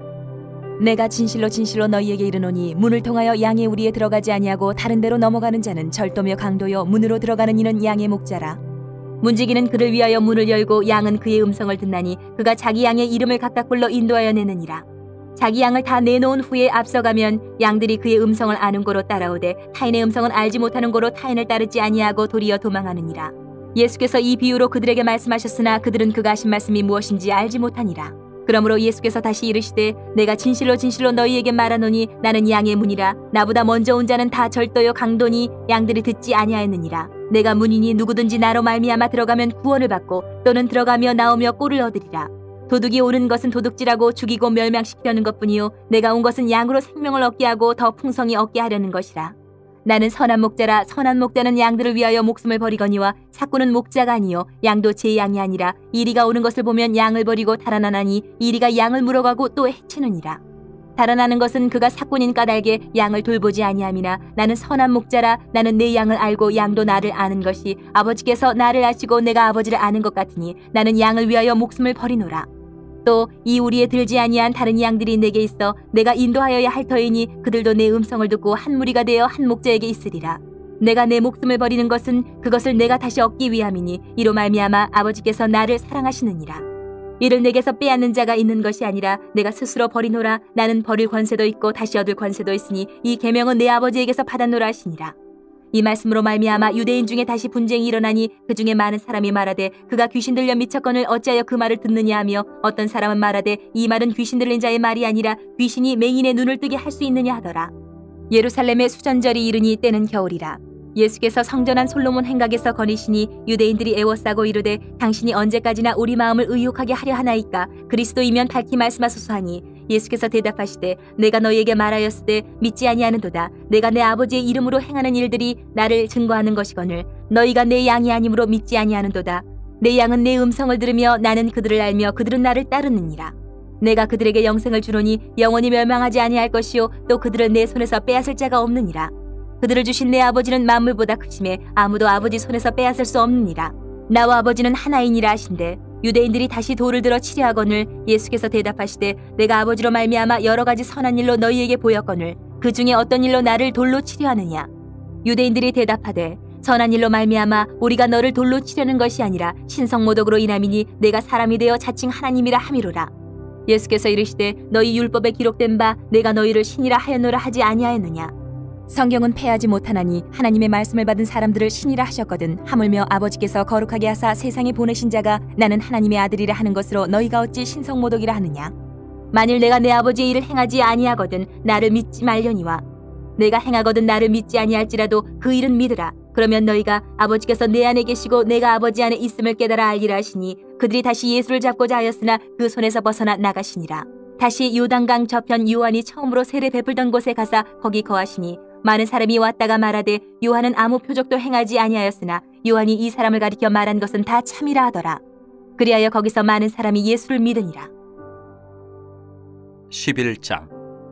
내가 진실로 진실로 너희에게 이르노니 문을 통하여 양의 우리에 들어가지 아니하고 다른 데로 넘어가는 자는 절도며 강도요 문으로 들어가는 이는 양의 목자라. 문지기는 그를 위하여 문을 열고 양은 그의 음성을 듣나니 그가 자기 양의 이름을 각각 불러 인도하여 내느니라. 자기 양을 다 내놓은 후에 앞서가면 양들이 그의 음성을 아는 고로 따라오되 타인의 음성은 알지 못하는 고로 타인을 따르지 아니하고 도리어 도망하느니라. 예수께서 이 비유로 그들에게 말씀하셨으나 그들은 그가 하신 말씀이 무엇인지 알지 못하니라. 그러므로 예수께서 다시 이르시되 내가 진실로 진실로 너희에게 말하노니 나는 양의 문이라. 나보다 먼저 온 자는 다 절도요 강도니 양들이 듣지 아니하였느니라. 내가 문이니 누구든지 나로 말미암아 들어가면 구원을 받고 또는 들어가며 나오며 꼴을 얻으리라. 도둑이 오는 것은 도둑질하고 죽이고 멸망시키려는 것뿐이요 내가 온 것은 양으로 생명을 얻게 하고 더 풍성히 얻게 하려는 것이라. 나는 선한 목자라. 선한 목자는 양들을 위하여 목숨을 버리거니와 삭구는 목자가 아니요 양도 제 양이 아니라 이리가 오는 것을 보면 양을 버리고 달아나나니 이리가 양을 물어가고 또 해치느니라. 달아나는 것은 그가 삭군인 까닭에 양을 돌보지 아니함이나 나는 선한 목자라. 나는 내 양을 알고 양도 나를 아는 것이 아버지께서 나를 아시고 내가 아버지를 아는 것 같으니 나는 양을 위하여 목숨을 버리노라. 또 이 우리에 들지 아니한 다른 양들이 내게 있어 내가 인도하여야 할 터이니 그들도 내 음성을 듣고 한 무리가 되어 한 목자에게 있으리라. 내가 내 목숨을 버리는 것은 그것을 내가 다시 얻기 위함이니 이로 말미암아 아버지께서 나를 사랑하시느니라. 이를 내게서 빼앗는 자가 있는 것이 아니라 내가 스스로 버리노라. 나는 버릴 권세도 있고 다시 얻을 권세도 있으니 이 계명은 내 아버지에게서 받았노라 하시니라. 이 말씀으로 말미암아 유대인 중에 다시 분쟁이 일어나니 그 중에 많은 사람이 말하되 그가 귀신 들려 미쳤거늘 어찌하여 그 말을 듣느냐 하며 어떤 사람은 말하되 이 말은 귀신 들린 자의 말이 아니라 귀신이 맹인의 눈을 뜨게 할 수 있느냐 하더라. 예루살렘의 수전절이 이르니 때는 겨울이라. 예수께서 성전 안 솔로몬 행각에서 거니시니 유대인들이 애워싸고 이르되 당신이 언제까지나 우리 마음을 의욕하게 하려 하나이까. 그리스도이면 밝히 말씀하소서 하니 예수께서 대답하시되 내가 너희에게 말하였을 때 믿지 아니하는도다. 내가 내 아버지의 이름으로 행하는 일들이 나를 증거하는 것이거늘 너희가 내 양이 아니므로 믿지 아니하는도다. 내 양은 내 음성을 들으며 나는 그들을 알며 그들은 나를 따르느니라. 내가 그들에게 영생을 주노니 영원히 멸망하지 아니할 것이요 또 그들을 내 손에서 빼앗을 자가 없느니라. 그들을 주신 내 아버지는 만물보다 크심에 아무도 아버지 손에서 빼앗을 수 없느니라. 나와 아버지는 하나이니라 하신대 유대인들이 다시 돌을 들어 치려 하거늘 예수께서 대답하시되 내가 아버지로 말미암아 여러 가지 선한 일로 너희에게 보였거늘 그 중에 어떤 일로 나를 돌로 치려 하느냐. 유대인들이 대답하되 선한 일로 말미암아 우리가 너를 돌로 치려는 것이 아니라 신성모독으로 인함이니 내가 사람이 되어 자칭 하나님이라 함이로라. 예수께서 이르시되 너희 율법에 기록된 바 내가 너희를 신이라 하였노라 하지 아니하였느냐. 성경은 패하지 못하나니 하나님의 말씀을 받은 사람들을 신이라 하셨거든 하물며 아버지께서 거룩하게 하사 세상에 보내신 자가 나는 하나님의 아들이라 하는 것으로 너희가 어찌 신성모독이라 하느냐. 만일 내가 내 아버지의 일을 행하지 아니하거든 나를 믿지 말려니와 내가 행하거든 나를 믿지 아니할지라도 그 일은 믿으라. 그러면 너희가 아버지께서 내 안에 계시고 내가 아버지 안에 있음을 깨달아 알리라 하시니 그들이 다시 예수를 잡고자 하였으나 그 손에서 벗어나 나가시니라. 다시 요단강 저편 요한이 처음으로 세례 베풀던 곳에 가사 거기 거하시니 많은 사람이 왔다가 말하되 요한은 아무 표적도 행하지 아니하였으나 요한이 이 사람을 가리켜 말한 것은 다 참이라 하더라. 그리하여 거기서 많은 사람이 예수를 믿으니라. 십일 장.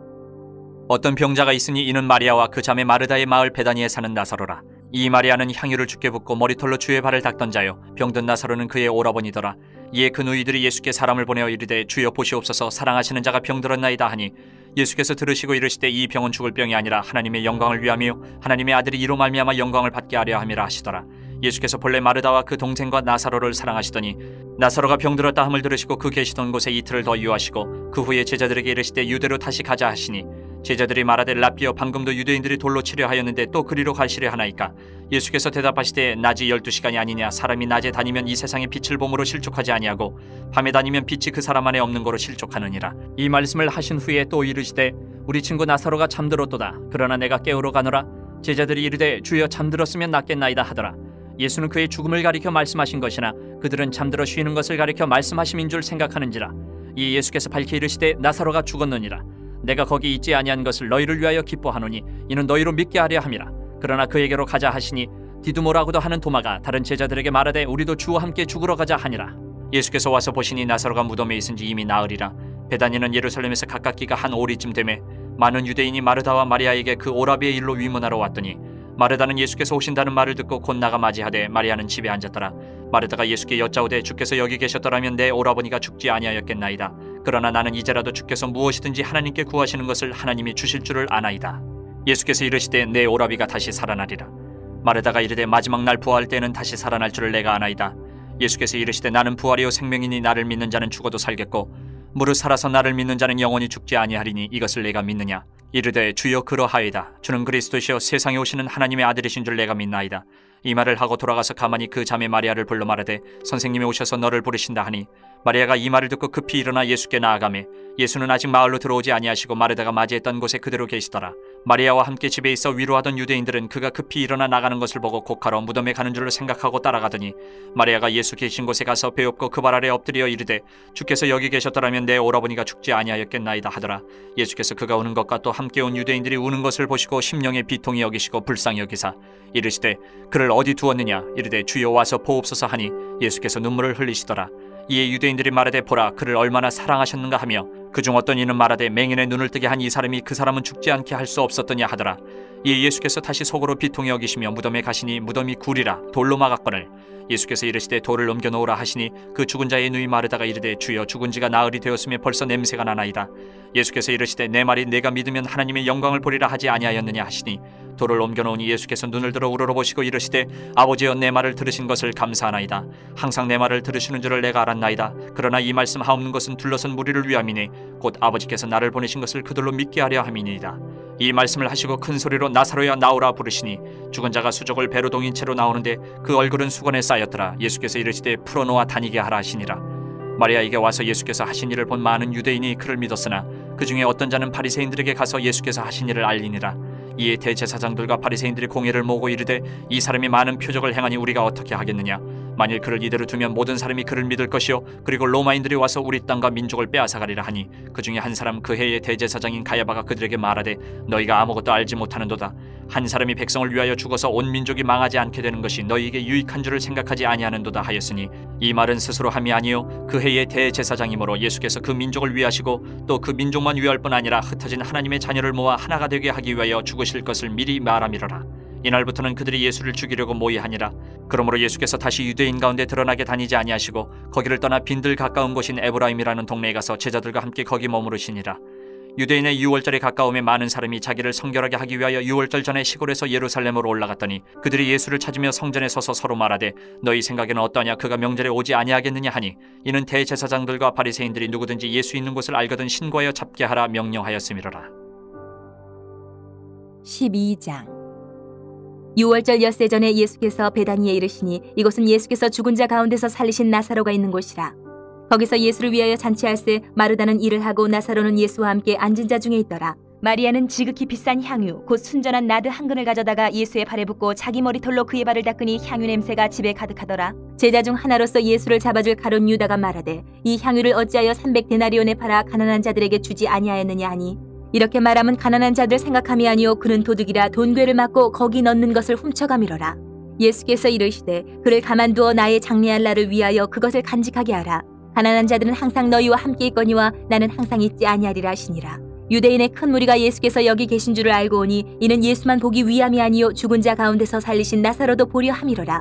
어떤 병자가 있으니 이는 마리아와 그 자매 마르다의 마을 베다니에 사는 나사로라. 이 마리아는 향유를 주께 붓고 머리털로 주의 발을 닦던 자요 병든 나사로는 그의 오라버니더라. 이에 그 누이들이 예수께 사람을 보내어 이르되 주여 보시옵소서 사랑하시는 자가 병들었나이다 하니 예수께서 들으시고 이르시되 이 병은 죽을 병이 아니라 하나님의 영광을 위함이요 하나님의 아들이 이로 말미암아 영광을 받게 하려 함이라 하시더라. 예수께서 본래 마르다와 그 동생과 나사로를 사랑하시더니 나사로가 병들었다 함을 들으시고 그 계시던 곳에 이틀을 더 유하시고 그 후에 제자들에게 이르시되 유대로 다시 가자 하시니 제자들이 말하되 랍비여 방금도 유대인들이 돌로 치려 하였는데 또 그리로 가시려 하나이까. 예수께서 대답하시되 낮이 열두 시간이 아니냐. 사람이 낮에 다니면 이 세상의 빛을 봄으로 실족하지 아니하고 밤에 다니면 빛이 그 사람 안에 없는 거로 실족하느니라. 이 말씀을 하신 후에 또 이르시되 우리 친구 나사로가 잠들었도다. 그러나 내가 깨우러 가노라. 제자들이 이르되 주여 잠들었으면 낫겠나이다 하더라. 예수는 그의 죽음을 가리켜 말씀하신 것이나 그들은 잠들어 쉬는 것을 가리켜 말씀하심인 줄 생각하는지라. 이 예수께서 밝히 이르시되 나사로가 죽었느니라. 내가 거기 있지 아니한 것을 너희를 위하여 기뻐하노니 이는 너희로 믿게 하려 함이라. 그러나 그에게로 가자 하시니 디두모라고도 하는 도마가 다른 제자들에게 말하되 우리도 주와 함께 죽으러 가자 하니라. 예수께서 와서 보시니 나사로가 무덤에 있은지 이미 나으리라. 베다니는 예루살렘에서 가깝기가 한 오리쯤 되매 많은 유대인이 마르다와 마리아에게 그 오라비의 일로 위문하러 왔더니 마르다는 예수께서 오신다는 말을 듣고 곧 나가 맞이하되 마리아는 집에 앉았더라. 마르다가 예수께 여짜오되 주께서 여기 계셨더라면 내 오라버니가 죽지 아니하였겠나이다. 그러나 나는 이제라도 주께서 무엇이든지 하나님께 구하시는 것을 하나님이 주실 줄을 아나이다. 예수께서 이르시되 내 오라비가 다시 살아나리라. 마르다가 이르되 마지막 날 부활 때는 다시 살아날 줄을 내가 아나이다. 예수께서 이르시되 나는 부활이요 생명이니 나를 믿는 자는 죽어도 살겠고 무릇 살아서 나를 믿는 자는 영원히 죽지 아니하리니 이것을 내가 믿느냐. 이르되 주여 그러하이다. 주는 그리스도시여 세상에 오시는 하나님의 아들이신 줄 내가 믿나이다. 이 말을 하고 돌아가서 가만히 그 자매 마리아를 불러 말하되 선생님이 오셔서 너를 부르신다 하니 마리아가 이 말을 듣고 급히 일어나 예수께 나아가매 예수는 아직 마을로 들어오지 아니하시고 마르다가 맞이했던 곳에 그대로 계시더라. 마리아와 함께 집에 있어 위로하던 유대인들은 그가 급히 일어나 나가는 것을 보고 곡하러 무덤에 가는 줄로 생각하고 따라가더니 마리아가 예수 계신 곳에 가서 배웁고 그 발 아래 엎드려 이르되 주께서 여기 계셨더라면 내 오라버니가 죽지 아니하였겠나이다 하더라. 예수께서 그가 우는 것과 또 함께 온 유대인들이 우는 것을 보시고 심령의 비통이 여기시고 불쌍히 여기사 이르시되 그를 어디 두었느냐. 이르되 주여 와서 보옵소서 하니 예수께서 눈물을 흘리시더라. 이에 유대인들이 말하되 보라 그를 얼마나 사랑하셨는가 하며 그중 어떤 이는 말하되 맹인의 눈을 뜨게 한 이 사람이 그 사람은 죽지 않게 할 수 없었더냐 하더라. 이에 예수께서 다시 속으로 비통히 여기시며 무덤에 가시니 무덤이 굴이라 돌로 막았거늘 예수께서 이르시되 돌을 옮겨놓으라 하시니 그 죽은 자의 누이 마르다가 이르되 주여 죽은 지가 나흘이 되었으며 벌써 냄새가 나나이다. 예수께서 이르시되 내 말이 내가 믿으면 하나님의 영광을 보리라 하지 아니하였느냐 하시니 돌을 옮겨놓으니 예수께서 눈을 들어 우러러보시고 이르시되 아버지여 내 말을 들으신 것을 감사하나이다. 항상 내 말을 들으시는 줄을 내가 알았나이다. 그러나 이 말씀 하옵는 것은 둘러선 무리를 위함이니 곧 아버지께서 나를 보내신 것을 그들로 믿게 하려 함이니이다. 이 말씀을 하시고 큰 소리로 나사로야 나오라 부르시니 죽은 자가 수족을 배로 동인 채로 나오는데 그 얼굴은 수건에 쌓였더라. 예수께서 이르시되 풀어놓아 다니게 하라 하시니라. 마리아에게 와서 예수께서 하신 일을 본 많은 유대인이 그를 믿었으나 그 중에 어떤 자는 바리새인들에게 가서 예수께서 하신 일을 알리니라. 이에 대제사장들과 바리새인들이 공회를 모으고 이르되 이 사람이 많은 표적을 행하니 우리가 어떻게 하겠느냐. 만일 그를 이대로 두면 모든 사람이 그를 믿을 것이요 그리고 로마인들이 와서 우리 땅과 민족을 빼앗아가리라 하니 그 중에 한 사람 그 해의 대제사장인 가야바가 그들에게 말하되 너희가 아무것도 알지 못하는도다. 한 사람이 백성을 위하여 죽어서 온 민족이 망하지 않게 되는 것이 너희에게 유익한 줄을 생각하지 아니하는도다 하였으니 이 말은 스스로 함이 아니요 그 해의 대제사장이므로 예수께서 그 민족을 위하시고 또 그 민족만 위할 뿐 아니라 흩어진 하나님의 자녀를 모아 하나가 되게 하기 위하여 죽으실 것을 미리 말함이로라. 이날부터는 그들이 예수를 죽이려고 모의하니라. 그러므로 예수께서 다시 유대인 가운데 드러나게 다니지 아니하시고 거기를 떠나 빈들 가까운 곳인 에브라임이라는 동네에 가서 제자들과 함께 거기 머무르시니라. 유대인의 유월절에 가까움에 많은 사람이 자기를 성결하게 하기 위하여 유월절 전에 시골에서 예루살렘으로 올라갔더니 그들이 예수를 찾으며 성전에 서서 서로 말하되 너희 생각에는 어떠냐 그가 명절에 오지 아니하겠느냐 하니 이는 대제사장들과 바리새인들이 누구든지 예수 있는 곳을 알거든 신고하여 잡게 하라 명령하였음이로라. 십이 장. 유월절 엿새 전에 예수께서 베다니에 이르시니 이곳은 예수께서 죽은 자 가운데서 살리신 나사로가 있는 곳이라. 거기서 예수를 위하여 잔치할새 마르다는 일을 하고 나사로는 예수와 함께 앉은 자 중에 있더라. 마리아는 지극히 비싼 향유 곧 순전한 나드 한 근을 가져다가 예수의 발에 붓고 자기 머리털로 그의 발을 닦으니 향유 냄새가 집에 가득하더라. 제자 중 하나로서 예수를 잡아줄 가룟 유다가 말하되 이 향유를 어찌하여 삼백 데나리온에 팔아 가난한 자들에게 주지 아니하였느냐 하니 이렇게 말하면 가난한 자들 생각함이 아니요 그는 도둑이라 돈괴를 맞고 거기 넣는 것을 훔쳐가미러라. 예수께서 이르시되 그를 가만두어 나의 장래할 날을 위하여 그것을 간직하게 하라. 가난한 자들은 항상 너희와 함께 있거니와 나는 항상 있지 아니하리라 하시니라. 유대인의 큰 무리가 예수께서 여기 계신 줄을 알고 오니 이는 예수만 보기 위함이 아니요 죽은 자 가운데서 살리신 나사로도 보려 함이로라.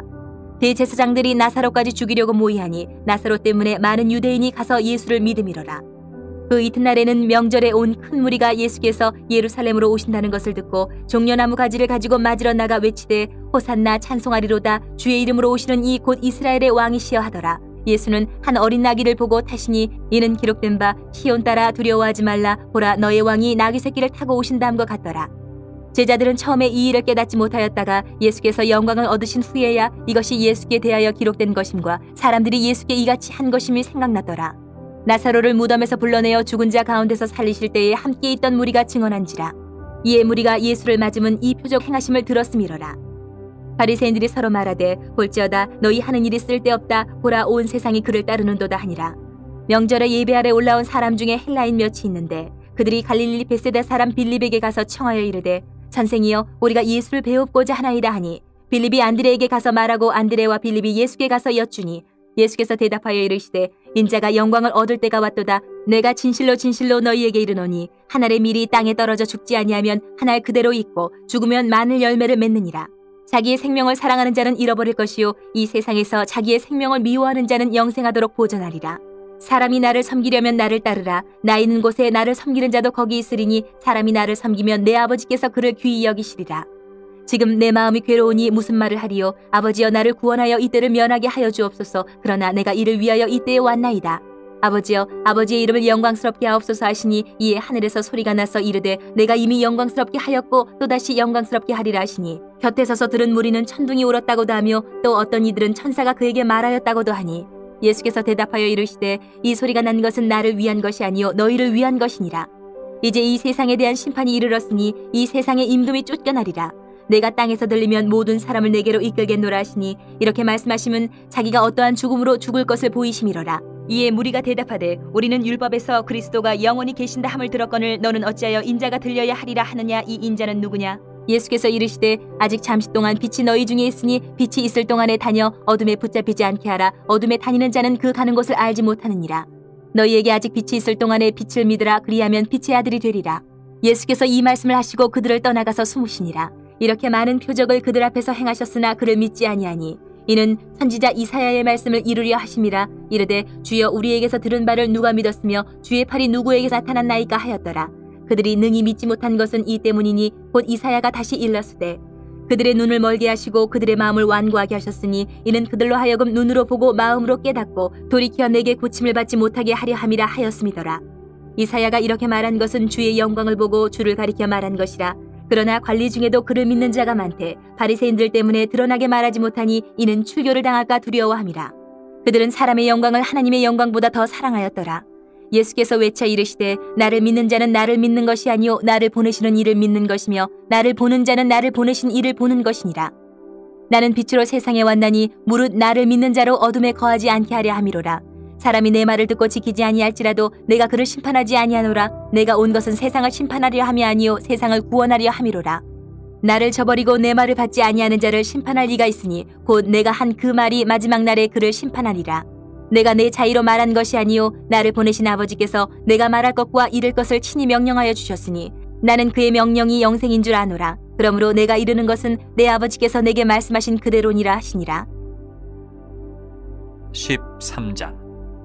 대제사장들이 나사로까지 죽이려고 모의하니 나사로 때문에 많은 유대인이 가서 예수를 믿음이로라. 그 이튿날에는 명절에 온 큰 무리가 예수께서 예루살렘으로 오신다는 것을 듣고 종려나무 가지를 가지고 맞으러 나가 외치되 호산나 찬송하리로다 주의 이름으로 오시는 이 곧 이스라엘의 왕이시여 하더라. 예수는 한 어린 나귀를 보고 타시니 이는 기록된 바 시온 따라 두려워하지 말라 보라 너의 왕이 나귀 새끼를 타고 오신다함과 같더라. 제자들은 처음에 이 일을 깨닫지 못하였다가 예수께서 영광을 얻으신 후에야 이것이 예수께 대하여 기록된 것임과 사람들이 예수께 이같이 한 것임이 생각났더라. 나사로를 무덤에서 불러내어 죽은 자 가운데서 살리실 때에 함께 있던 무리가 증언한지라. 이에 무리가 예수를 맞으면 이 표적 행하심을 들었음이로라. 바리새인들이 서로 말하되 볼지어다 너희 하는 일이 쓸데없다 보라 온 세상이 그를 따르는도다 하니라. 명절에 예배하러 올라온 사람 중에 헬라인 몇이 있는데 그들이 갈릴리 베세다 사람 빌립에게 가서 청하여 이르되 선생이여 우리가 예수를 배웁고자 하나이다 하니 빌립이 안드레에게 가서 말하고 안드레와 빌립이 예수께 가서 여쭈니 예수께서 대답하여 이르시되 인자가 영광을 얻을 때가 왔도다. 내가 진실로 진실로 너희에게 이르노니 한 알의 밀이 땅에 떨어져 죽지 아니하면 한 알 그대로 있고 죽으면 많은 열매를 맺느니라. 자기의 생명을 사랑하는 자는 잃어버릴 것이요 이 세상에서 자기의 생명을 미워하는 자는 영생하도록 보존하리라. 사람이 나를 섬기려면 나를 따르라. 나 있는 곳에 나를 섬기는 자도 거기 있으리니 사람이 나를 섬기면 내 아버지께서 그를 귀히 여기시리라. 지금 내 마음이 괴로우니 무슨 말을 하리요. 아버지여 나를 구원하여 이때를 면하게 하여 주옵소서. 그러나 내가 이를 위하여 이때에 왔나이다. 아버지여 아버지의 이름을 영광스럽게 하옵소서 하시니 이에 하늘에서 소리가 나서 이르되 내가 이미 영광스럽게 하였고 또다시 영광스럽게 하리라 하시니 곁에 서서 들은 무리는 천둥이 울었다고도 하며 또 어떤 이들은 천사가 그에게 말하였다고도 하니 예수께서 대답하여 이르시되 이 소리가 난 것은 나를 위한 것이 아니요 너희를 위한 것이니라. 이제 이 세상에 대한 심판이 이르렀으니 이 세상의 임금이 쫓겨나리라. 내가 땅에서 들리면 모든 사람을 내게로 이끌겠노라 하시니 이렇게 말씀하시면 자기가 어떠한 죽음으로 죽을 것을 보이심이로라. 이에 무리가 대답하되 우리는 율법에서 그리스도가 영원히 계신다 함을 들었거늘 너는 어찌하여 인자가 들려야 하리라 하느냐. 이 인자는 누구냐. 예수께서 이르시되 아직 잠시 동안 빛이 너희 중에 있으니 빛이 있을 동안에 다녀 어둠에 붙잡히지 않게 하라. 어둠에 다니는 자는 그 가는 곳을 알지 못하느니라. 너희에게 아직 빛이 있을 동안에 빛을 믿으라. 그리하면 빛의 아들이 되리라. 예수께서 이 말씀을 하시고 그들을 떠나가서 숨으시니라. 이렇게 많은 표적을 그들 앞에서 행하셨으나 그를 믿지 아니하니 이는 선지자 이사야의 말씀을 이루려 하심이라. 이르되 주여 우리에게서 들은 바를 누가 믿었으며 주의 팔이 누구에게 나타났나이까 하였더라. 그들이 능히 믿지 못한 것은 이 때문이니 곧 이사야가 다시 일렀으되 그들의 눈을 멀게 하시고 그들의 마음을 완고하게 하셨으니 이는 그들로 하여금 눈으로 보고 마음으로 깨닫고 돌이켜 내게 고침을 받지 못하게 하려 함이라 하였음이더라. 이사야가 이렇게 말한 것은 주의 영광을 보고 주를 가리켜 말한 것이라. 그러나 관리 중에도 그를 믿는 자가 많되 바리새인들 때문에 드러나게 말하지 못하니 이는 출교를 당할까 두려워함이라. 그들은 사람의 영광을 하나님의 영광보다 더 사랑하였더라. 예수께서 외쳐 이르시되 나를 믿는 자는 나를 믿는 것이 아니요 나를 보내시는 이를 믿는 것이며 나를 보는 자는 나를 보내신 이를 보는 것이니라. 나는 빛으로 세상에 왔나니 무릇 나를 믿는 자로 어둠에 거하지 않게 하려 함이로라. 사람이 내 말을 듣고 지키지 아니할지라도 내가 그를 심판하지 아니하노라. 내가 온 것은 세상을 심판하려 함이 아니요 세상을 구원하려 함이로라. 나를 저버리고 내 말을 받지 아니하는 자를 심판할 이가 있으니 곧 내가 한 그 말이 마지막 날에 그를 심판하리라. 내가 내 자의로 말한 것이 아니요 나를 보내신 아버지께서 내가 말할 것과 이를 것을 친히 명령하여 주셨으니 나는 그의 명령이 영생인 줄 아노라. 그러므로 내가 이르는 것은 내 아버지께서 내게 말씀하신 그대로니라 하시니라. 십삼 장.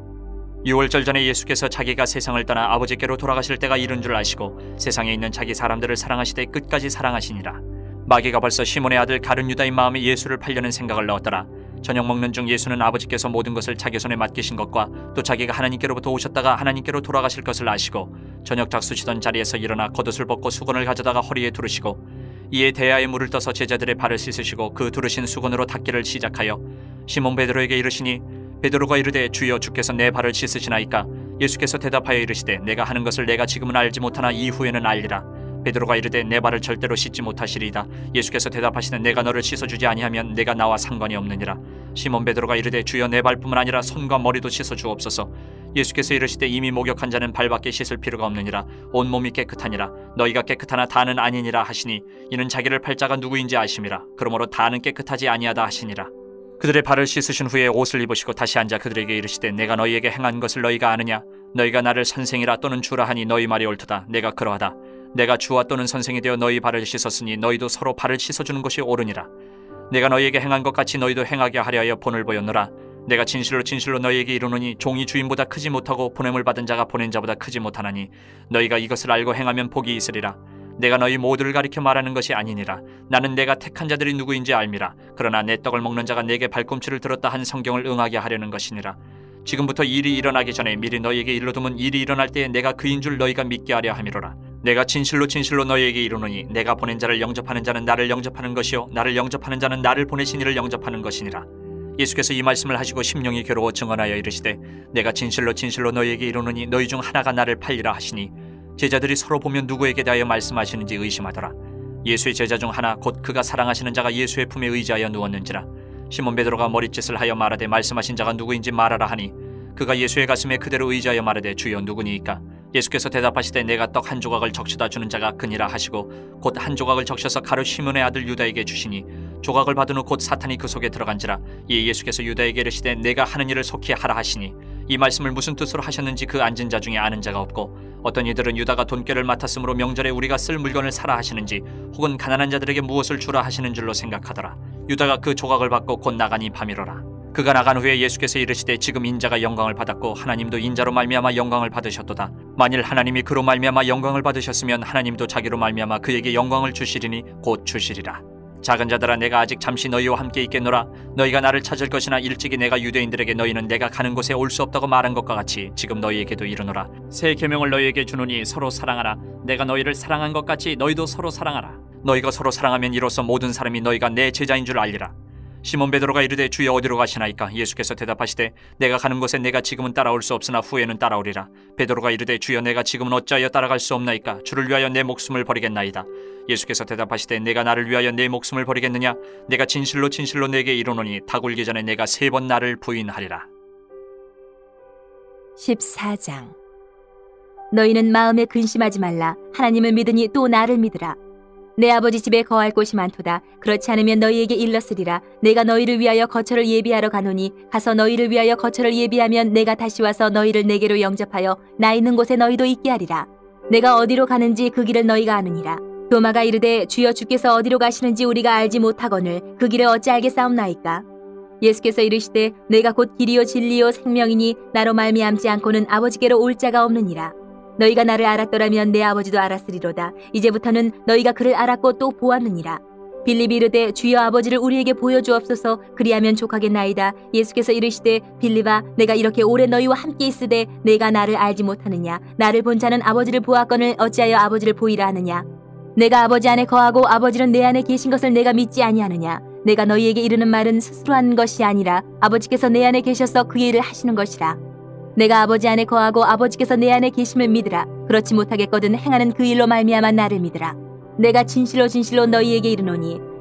유월절 전에 예수께서 자기가 세상을 떠나 아버지께로 돌아가실 때가 이른 줄 아시고 세상에 있는 자기 사람들을 사랑하시되 끝까지 사랑하시니라. 마귀가 벌써 시몬의 아들 가룟 유다의 마음에 예수를 팔려는 생각을 넣었더라. 저녁 먹는 중 예수는 아버지께서 모든 것을 자기 손에 맡기신 것과 또 자기가 하나님께로부터 오셨다가 하나님께로 돌아가실 것을 아시고 저녁 작수시던 자리에서 일어나 겉옷을 벗고 수건을 가져다가 허리에 두르시고 이에 대야에 물을 떠서 제자들의 발을 씻으시고 그 두르신 수건으로 닦기를 시작하여 시몬 베드로에게 이르시니 베드로가 이르되 주여 주께서 내 발을 씻으시나이까? 예수께서 대답하여 이르시되 내가 하는 것을 내가 지금은 알지 못하나 이후에는 알리라. 베드로가 이르되 내 발을 절대로 씻지 못하시리이다. 예수께서 대답하시되 내가 너를 씻어주지 아니하면 내가 나와 상관이 없느니라. 시몬 베드로가 이르되 주여 내 발뿐만 아니라 손과 머리도 씻어주옵소서. 예수께서 이르시되 이미 목욕한 자는 발밖에 씻을 필요가 없느니라. 온몸이 깨끗하니라. 너희가 깨끗하나 다는 아니니라 하시니 이는 자기를 팔 자가 누구인지 아심이라. 그러므로 다는 깨끗하지 아니하다 하시니라. 그들의 발을 씻으신 후에 옷을 입으시고 다시 앉아 그들에게 이르시되 내가 너희에게 행한 것을 너희가 아느냐? 너희가 나를 선생이라 또는 주라 하니 너희 말이 옳도다. 내가 그러하다. 내가 주와 또는 선생이 되어 너희 발을 씻었으니 너희도 서로 발을 씻어주는 것이 옳으니라. 내가 너희에게 행한 것 같이 너희도 행하게 하려 하여 본을 보였노라. 내가 진실로 진실로 너희에게 이르노니 종이 주인보다 크지 못하고 보냄을 받은 자가 보낸 자보다 크지 못하나니 너희가 이것을 알고 행하면 복이 있으리라. 내가 너희 모두를 가리켜 말하는 것이 아니니라. 나는 내가 택한 자들이 누구인지 알미라. 그러나 내 떡을 먹는 자가 내게 발꿈치를 들었다 한 성경을 응하게 하려는 것이니라. 지금부터 일이 일어나기 전에 미리 너희에게 일러두면 일이 일어날 때에 내가 그인 줄 너희가 믿게 하려 함이로라. 내가 진실로 진실로 너희에게 이르노니 내가 보낸 자를 영접하는 자는 나를 영접하는 것이요 나를 영접하는 자는 나를 보내신 이를 영접하는 것이니라. 예수께서 이 말씀을 하시고 심령이 괴로워 증언하여 이르시되 내가 진실로 진실로 너희에게 이르노니 너희 중 하나가 나를 팔리라 하시니 제자들이 서로 보면 누구에게 대하여 말씀하시는지 의심하더라. 예수의 제자 중 하나 곧 그가 사랑하시는 자가 예수의 품에 의지하여 누웠는지라. 시몬 베드로가 머리짓을 하여 말하되 말씀하신 자가 누구인지 말하라 하니 그가 예수의 가슴에 그대로 의지하여 말하되 주여 누구니이까? 예수께서 대답하시되 내가 떡 한 조각을 적셔다 주는 자가 그니라 하시고 곧 한 조각을 적셔서 가룟 시몬의 아들 유다에게 주시니 조각을 받은 후 곧 사탄이 그 속에 들어간지라. 이에 예수께서 유다에게 이르시되 내가 하는 일을 속히 하라 하시니 이 말씀을 무슨 뜻으로 하셨는지 그 앉은 자 중에 아는 자가 없고 어떤 이들은 유다가 돈꾀를 맡았으므로 명절에 우리가 쓸 물건을 사라 하시는지 혹은 가난한 자들에게 무엇을 주라 하시는 줄로 생각하더라. 유다가 그 조각을 받고 곧 나가니 밤이로라. 그가 나간 후에 예수께서 이르시되 지금 인자가 영광을 받았고 하나님도 인자로 말미암아 영광을 받으셨도다. 만일 하나님이 그로 말미암아 영광을 받으셨으면 하나님도 자기로 말미암아 그에게 영광을 주시리니 곧 주시리라. 작은 자들아 내가 아직 잠시 너희와 함께 있겠노라. 너희가 나를 찾을 것이나 일찍이 내가 유대인들에게 너희는 내가 가는 곳에 올 수 없다고 말한 것과 같이 지금 너희에게도 이르노라. 새 계명을 너희에게 주노니 서로 사랑하라. 내가 너희를 사랑한 것 같이 너희도 서로 사랑하라. 너희가 서로 사랑하면 이로써 모든 사람이 너희가 내 제자인 줄 알리라. 시몬 베드로가 이르되 주여 어디로 가시나이까? 예수께서 대답하시되 내가 가는 곳에 내가 지금은 따라올 수 없으나 후에는 따라오리라. 베드로가 이르되 주여 내가 지금은 어찌하여 따라갈 수 없나이까? 주를 위하여 내 목숨을 버리겠나이다. 예수께서 대답하시되 내가 나를 위하여 내 목숨을 버리겠느냐? 내가 진실로 진실로 내게 이르노니 다 굴기 전에 내가 세 번 나를 부인하리라. 십사 장. 너희는 마음에 근심하지 말라. 하나님을 믿으니 또 나를 믿으라. 내 아버지 집에 거할 곳이 많도다. 그렇지 않으면 너희에게 일렀으리라. 내가 너희를 위하여 거처를 예비하러 가노니 가서 너희를 위하여 거처를 예비하면 내가 다시 와서 너희를 내게로 영접하여 나 있는 곳에 너희도 있게 하리라. 내가 어디로 가는지 그 길을 너희가 아느니라. 도마가 이르되 주여 주께서 어디로 가시는지 우리가 알지 못하거늘 그 길을 어찌 알겠사옵나이까? 예수께서 이르시되 내가 곧 길이요 진리요 생명이니 나로 말미암지 않고는 아버지께로 올 자가 없느니라. 너희가 나를 알았더라면 내 아버지도 알았으리로다. 이제부터는 너희가 그를 알았고 또 보았느니라. 빌립이 이르되 주여 아버지를 우리에게 보여주옵소서. 그리하면 족하겠나이다. 예수께서 이르시되 빌립아 내가 이렇게 오래 너희와 함께 있으되 내가 나를 알지 못하느냐? 나를 본 자는 아버지를 보았거늘 어찌하여 아버지를 보이라 하느냐? 내가 아버지 안에 거하고 아버지는 내 안에 계신 것을 내가 믿지 아니하느냐? 내가 너희에게 이르는 말은 스스로 하는 것이 아니라 아버지께서 내 안에 계셔서 그 일을 하시는 것이라. 내가 아버지 안에 거하고 아버지께서 내 안에 계심을 믿으라. 그렇지 못하겠거든 행하는 그 일로 말미암아 나를 믿으라. 내가 진실로 진실로 너희에게 이르노니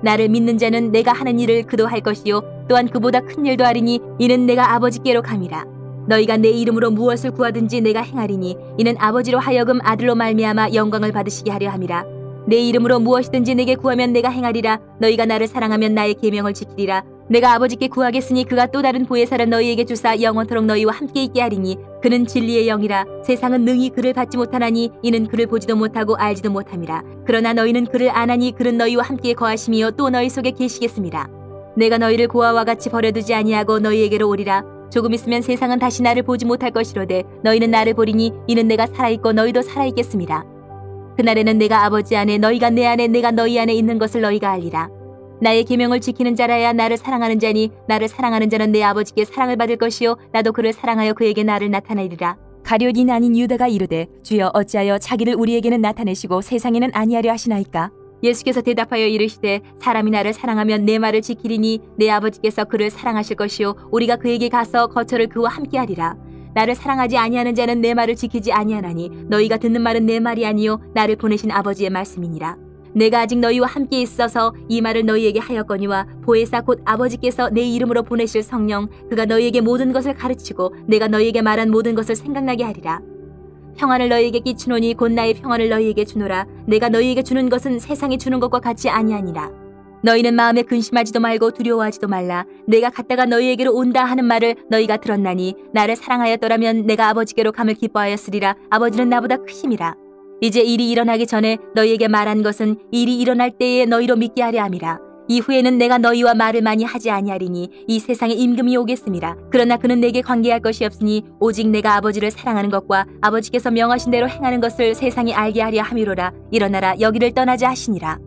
나를 믿는 자는 내가 하는 일을 그도 할 것이요 또한 그보다 큰 일도 하리니 이는 내가 아버지께로 감이라. 너희가 내 이름으로 무엇을 구하든지 내가 행하리니 이는 아버지로 하여금 아들로 말미암아 영광을 받으시게 하려 함이라. 내 이름으로 무엇이든지 내게 구하면 내가 행하리라. 너희가 나를 사랑하면 나의 계명을 지키리라. 내가 아버지께 구하겠으니 그가 또 다른 보혜사를 너희에게 주사 영원토록 너희와 함께 있게 하리니 그는 진리의 영이라. 세상은 능히 그를 받지 못하나니 이는 그를 보지도 못하고 알지도 못함이라. 그러나 너희는 그를 아나니 그는 너희와 함께 거하시며 또 너희 속에 계시겠습니다. 내가 너희를 고아와 같이 버려두지 아니하고 너희에게로 오리라. 조금 있으면 세상은 다시 나를 보지 못할 것이로되 너희는 나를 보리니 이는 내가 살아있고 너희도 살아있겠습니다. 그날에는 내가 아버지 안에 너희가 내 안에 내가 너희 안에 있는 것을 너희가 알리라. 나의 계명을 지키는 자라야 나를 사랑하는 자니 나를 사랑하는 자는 내 아버지께 사랑을 받을 것이요 나도 그를 사랑하여 그에게 나를 나타내리라. 가룟인 아닌 유다가 이르되 주여 어찌하여 자기를 우리에게는 나타내시고 세상에는 아니하려 하시나이까? 예수께서 대답하여 이르시되 사람이 나를 사랑하면 내 말을 지키리니 내 아버지께서 그를 사랑하실 것이요 우리가 그에게 가서 거처를 그와 함께 하리라. 나를 사랑하지 아니하는 자는 내 말을 지키지 아니하나니 너희가 듣는 말은 내 말이 아니요 나를 보내신 아버지의 말씀이니라. 내가 아직 너희와 함께 있어서 이 말을 너희에게 하였거니와 보혜사 곧 아버지께서 내 이름으로 보내실 성령 그가 너희에게 모든 것을 가르치고 내가 너희에게 말한 모든 것을 생각나게 하리라. 평안을 너희에게 끼치노니 곧 나의 평안을 너희에게 주노라. 내가 너희에게 주는 것은 세상이 주는 것과 같지 아니하니라. 너희는 마음에 근심하지도 말고 두려워하지도 말라. 내가 갔다가 너희에게로 온다 하는 말을 너희가 들었나니 나를 사랑하였더라면 내가 아버지께로 감을 기뻐하였으리라. 아버지는 나보다 크심이라. 이제 일이 일어나기 전에 너희에게 말한 것은 일이 일어날 때에 너희로 믿게 하려 함이라. 이후에는 내가 너희와 말을 많이 하지 아니하리니 이 세상에 임금이 오겠음이라. 그러나 그는 내게 관계할 것이 없으니 오직 내가 아버지를 사랑하는 것과 아버지께서 명하신 대로 행하는 것을 세상이 알게 하려 함이로라. 일어나라 여기를 떠나자 하시니라.